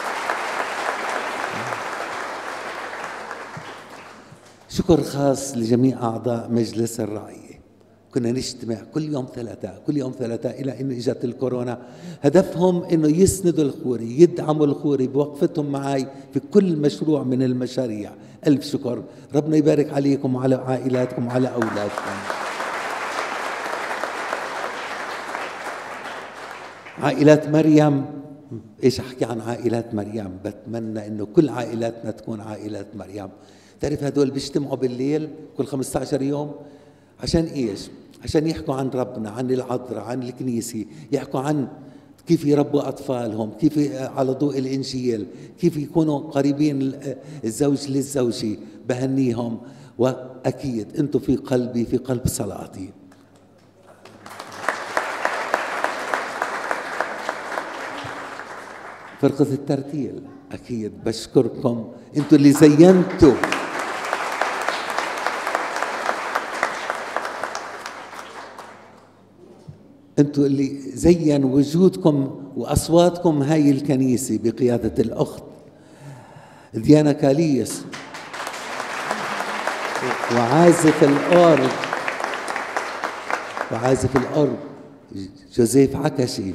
شكر خاص لجميع أعضاء مجلس الرعية. كنا نجتمع كل يوم ثلاثاء إلى أن إجت الكورونا. هدفهم أنه يسندوا الخوري، يدعموا الخوري بوقفتهم معي في كل مشروع من المشاريع. ألف شكر، ربنا يبارك عليكم وعلى عائلاتكم وعلى أولادكم. عائلات مريم، إيش أحكي عن عائلات مريم؟ بتمنى أنه كل عائلاتنا تكون عائلات مريم. تعرف هدول بيجتمعوا بالليل كل 15 يوم عشان إيش؟ عشان يحكوا عن ربنا، عن العذراء، عن الكنيسة، يحكوا عن كيف يربوا أطفالهم، كيف على ضوء الإنجيل، كيف يكونوا قريبين الزوج للزوجة. بهنيهم، وأكيد أنتم في قلبي، في قلب صلاتي. فرقة الترتيل أكيد بشكركم، أنتوا اللي زينتوا أنتوا اللي زين وجودكم وأصواتكم هاي الكنيسة بقيادة الأخت ديانا كاليس وعازف الأورج جوزيف عكشي،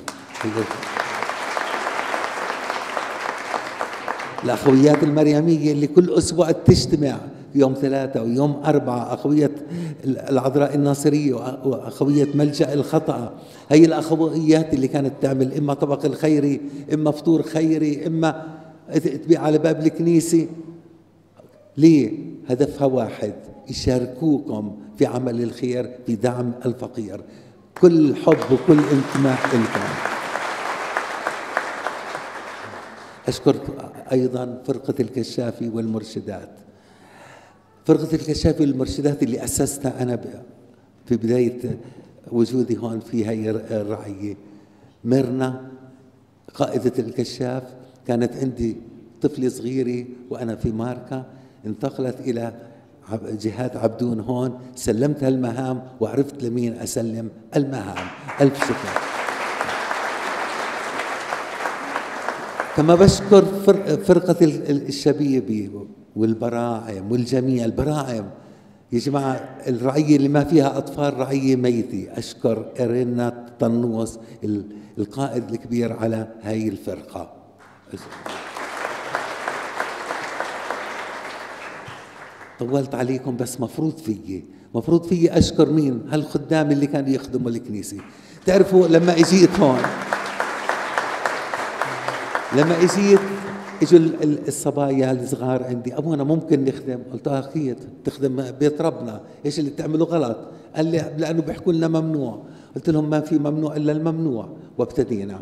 الأخويات المريمية اللي كل أسبوع تجتمع يوم 3 ويوم 4، أخوية العذراء الناصرية وأخوية ملجأ الخطأ. هي الأخويات اللي كانت تعمل إما طبق الخيري، إما فطور خيري، إما تبيع على باب الكنيسة. ليه؟ هدفها واحد، يشاركوكم في عمل الخير، في دعم الفقير. كل حب وكل انتماء لكم. أشكر أيضا فرقة الكشافي والمرشدات. فرقة الكشافي والمرشدات اللي أسستها أنا في بداية وجودي هون في هاي الرعية. ميرنا قائدة الكشاف كانت عندي طفلة صغيرة وأنا في ماركا، انتقلت إلى جهاد عبدون هون، سلمتها المهام وعرفت لمين أسلم المهام. ألف شكر. كما بشكر فرقة الشبيبي والبراعم والجميع. البراعم يا جماعة الرعية اللي ما فيها أطفال رعية ميتة. أشكر إرينا طنوس القائد الكبير على هاي الفرقة. طولت عليكم بس مفروض فيي أشكر مين؟ هالخدام اللي كانوا يخدموا الكنيسة. تعرفوا لما اجيت اجوا الصبايا الصغار عندي، ابونا ممكن نخدم؟ قلت اكيد تخدم بيت ربنا، ايش اللي بتعمله غلط؟ قال لي لانه بيحكوا لنا ممنوع. قلت لهم ما في ممنوع الا الممنوع. وابتدينا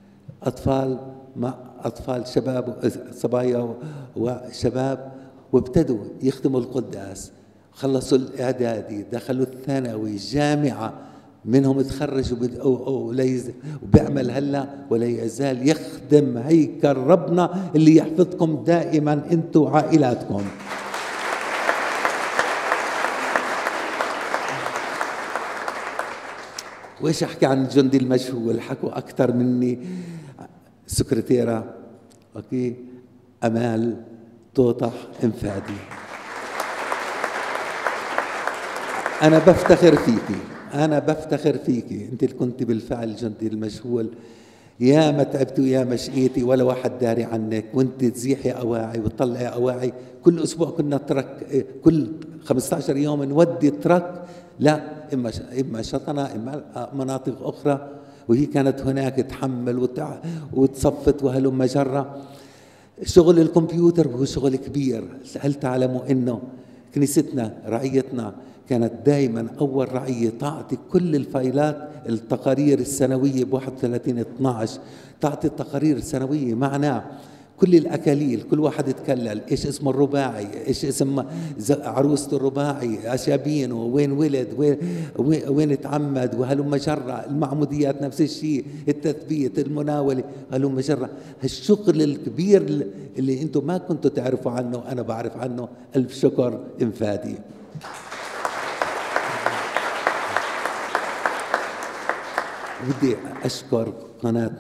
اطفال شباب صبايا وشباب، وابتدوا يخدموا القداس، خلصوا الاعدادي، دخلوا الثانوي، الجامعه، منهم تخرج وبيعمل هلا ولا يزال يخدم هيكل ربنا اللي يحفظكم دائما انتم وعائلاتكم. وايش احكي عن الجندي المجهول؟ حكوا اكثر مني. سكرتيرة اوكي امال توطح انفادي، انا بفتخر فيكي. انت اللي كنت بالفعل جندي المجهول، يا ما تعبتي ويا ما شقيتي ولا واحد داري عنك، وانت تزيحي اواعي وتطلعي اواعي. كل اسبوع كنا ترك، كل 15 يوم نودي ترك، لا اما شطنه اما مناطق اخرى، وهي كانت هناك تحمل وتصفت وهلم جره. شغل الكمبيوتر هو شغل كبير. هل تعلموا انه كنيستنا رعيتنا كانت دائما أول رعية تعطي كل الفايلات التقارير السنوية ب 31/12، تعطي التقارير السنوية معناه كل الأكاليل، كل واحد يتكلل إيش اسم الرباعي، إيش اسم عروسة الرباعي، أشابين، وين ولد، وين اتعمد، وهلم جرة. المعموديات نفس الشيء، التثبيت، المناولة، هلم جرة. هالشغل الكبير اللي أنتم ما كنتوا تعرفوا عنه أنا بعرف عنه. ألف شكر انفادي. بدي أشكر قناة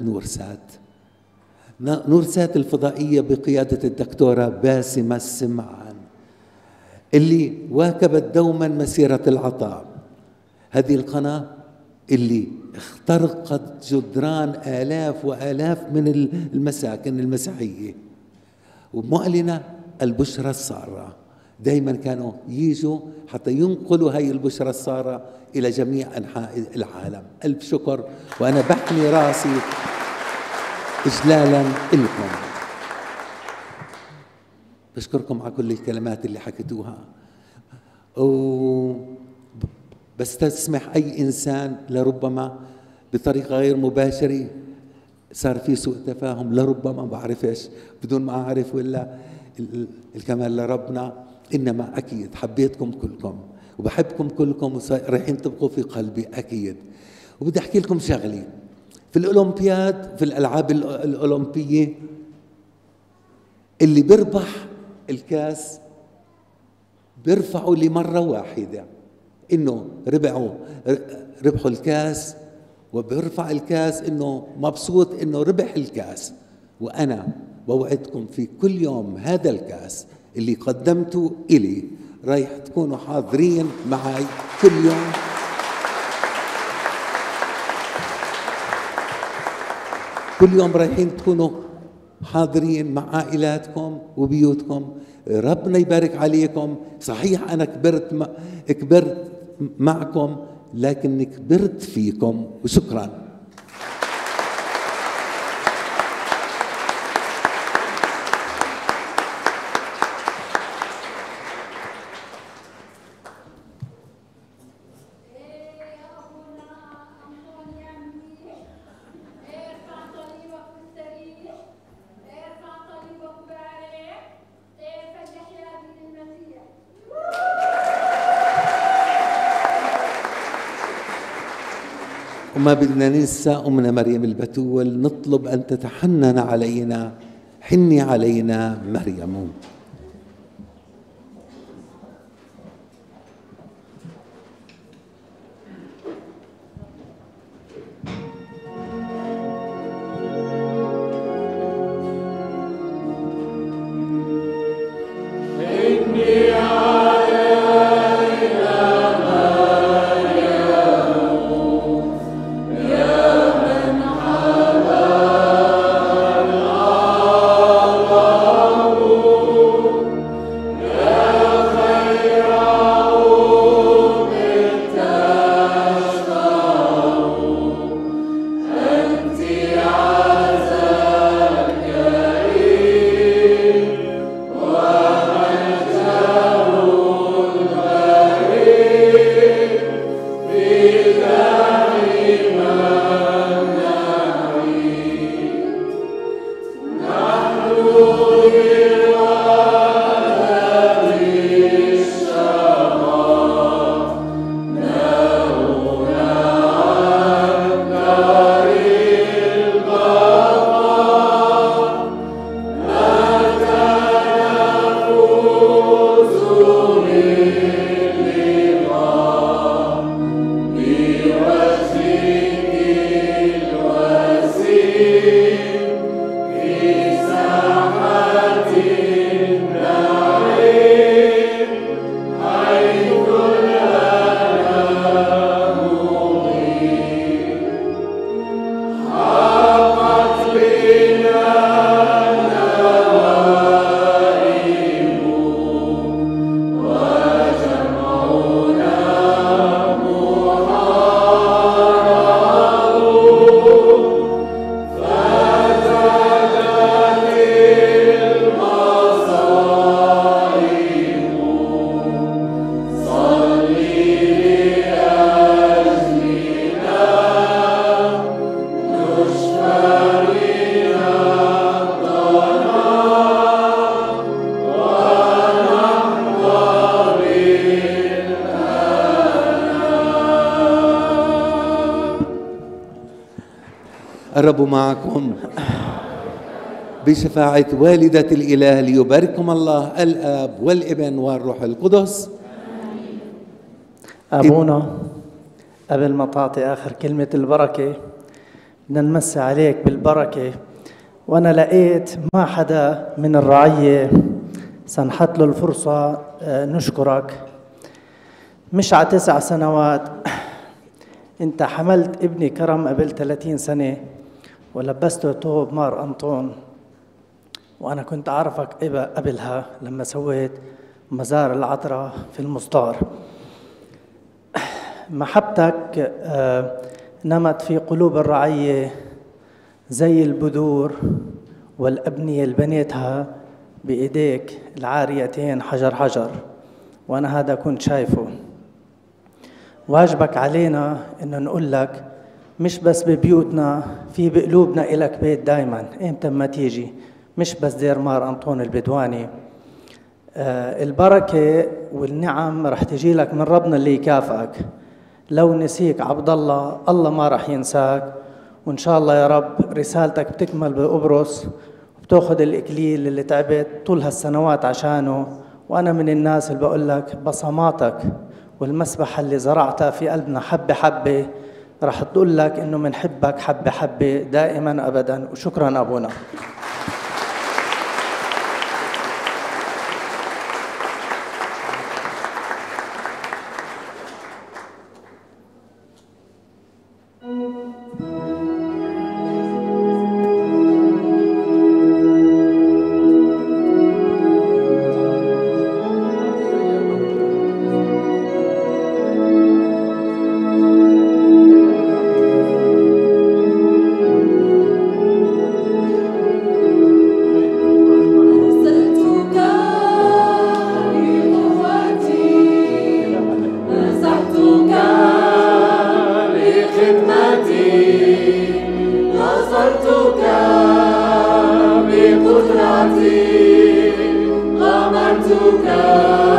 نور سات الفضائية بقيادة الدكتورة باسمة السمعان اللي واكبت دوما مسيرة العطاء. هذه القناة اللي اخترقت جدران آلاف وآلاف من المساكن المسيحية، ومعلنة البشرى السارة. دايما كانوا يجوا حتى ينقلوا هاي البشرى السارة إلى جميع أنحاء العالم. ألف شكر، وأنا بحني راسي إجلالا لكم. بشكركم على كل الكلمات اللي حكيتوها، بستسمح أي إنسان لربما بطريقة غير مباشرة صار في سوء تفاهم، لربما بعرفش بدون ما أعرف، ولا الكمال لربنا. إنما أكيد حبيتكم كلكم وبحبكم كلكم ورايحين تبقوا في قلبي أكيد. وبدي أحكي لكم شغلي. في الأولمبياد، في الألعاب الأولمبية، اللي بيربح الكاس بيرفعوا لمرة واحدة، إنه ربحوا الكاس، وبيرفع الكاس إنه مبسوط إنه ربح الكاس. وأنا بوعدكم في كل يوم هذا الكاس اللي قدمته إلي رايح تكونوا حاضرين معي كل يوم. كل يوم رايحين تكونوا حاضرين مع عائلاتكم وبيوتكم. ربنا يبارك عليكم. صحيح أنا كبرت معكم، لكني كبرت فيكم، وشكرا. وما بدنا ننسى أمنا مريم البتول، نطلب أن تتحنن علينا. حني علينا مريم. الرب معكم بشفاعة والدة الإله، ليبارككم الله الآب والابن والروح القدس. أبونا، قبل ما تعطي آخر كلمة البركة بدنا نمسي عليك بالبركة. وأنا لقيت ما حدا من الرعية سنحط له الفرصة نشكرك. مش على 9 سنوات، أنت حملت ابني كرم قبل 30 سنة ولبسته ثوب مار أنطون، وأنا كنت أعرفك قبلها لما سويت مزار العذراء في المصدار. محبتك نمت في قلوب الرعية زي البذور والأبنية اللي بنيتها بإيديك العاريتين حجر حجر، وأنا هذا كنت شايفه. واجبك علينا إنه نقول لك مش بس ببيوتنا، في بقلوبنا إلك بيت دايما إمتى ما تيجي، مش بس دير مار أنطون البدواني. البركة والنعم رح تجي لك من ربنا اللي يكافئك. لو نسيك عبد الله، الله ما رح ينساك. وإن شاء الله يا رب رسالتك بتكمل بقبرص وبتاخد الإكليل اللي تعبت طول هالسنوات عشانه. وأنا من الناس اللي بقول لك بصماتك والمسبحة اللي زرعتها في قلبنا حبة حبة رح تقول لك إنه منحبك حبة حبة دائما أبدا. وشكرا أبونا. غمرتك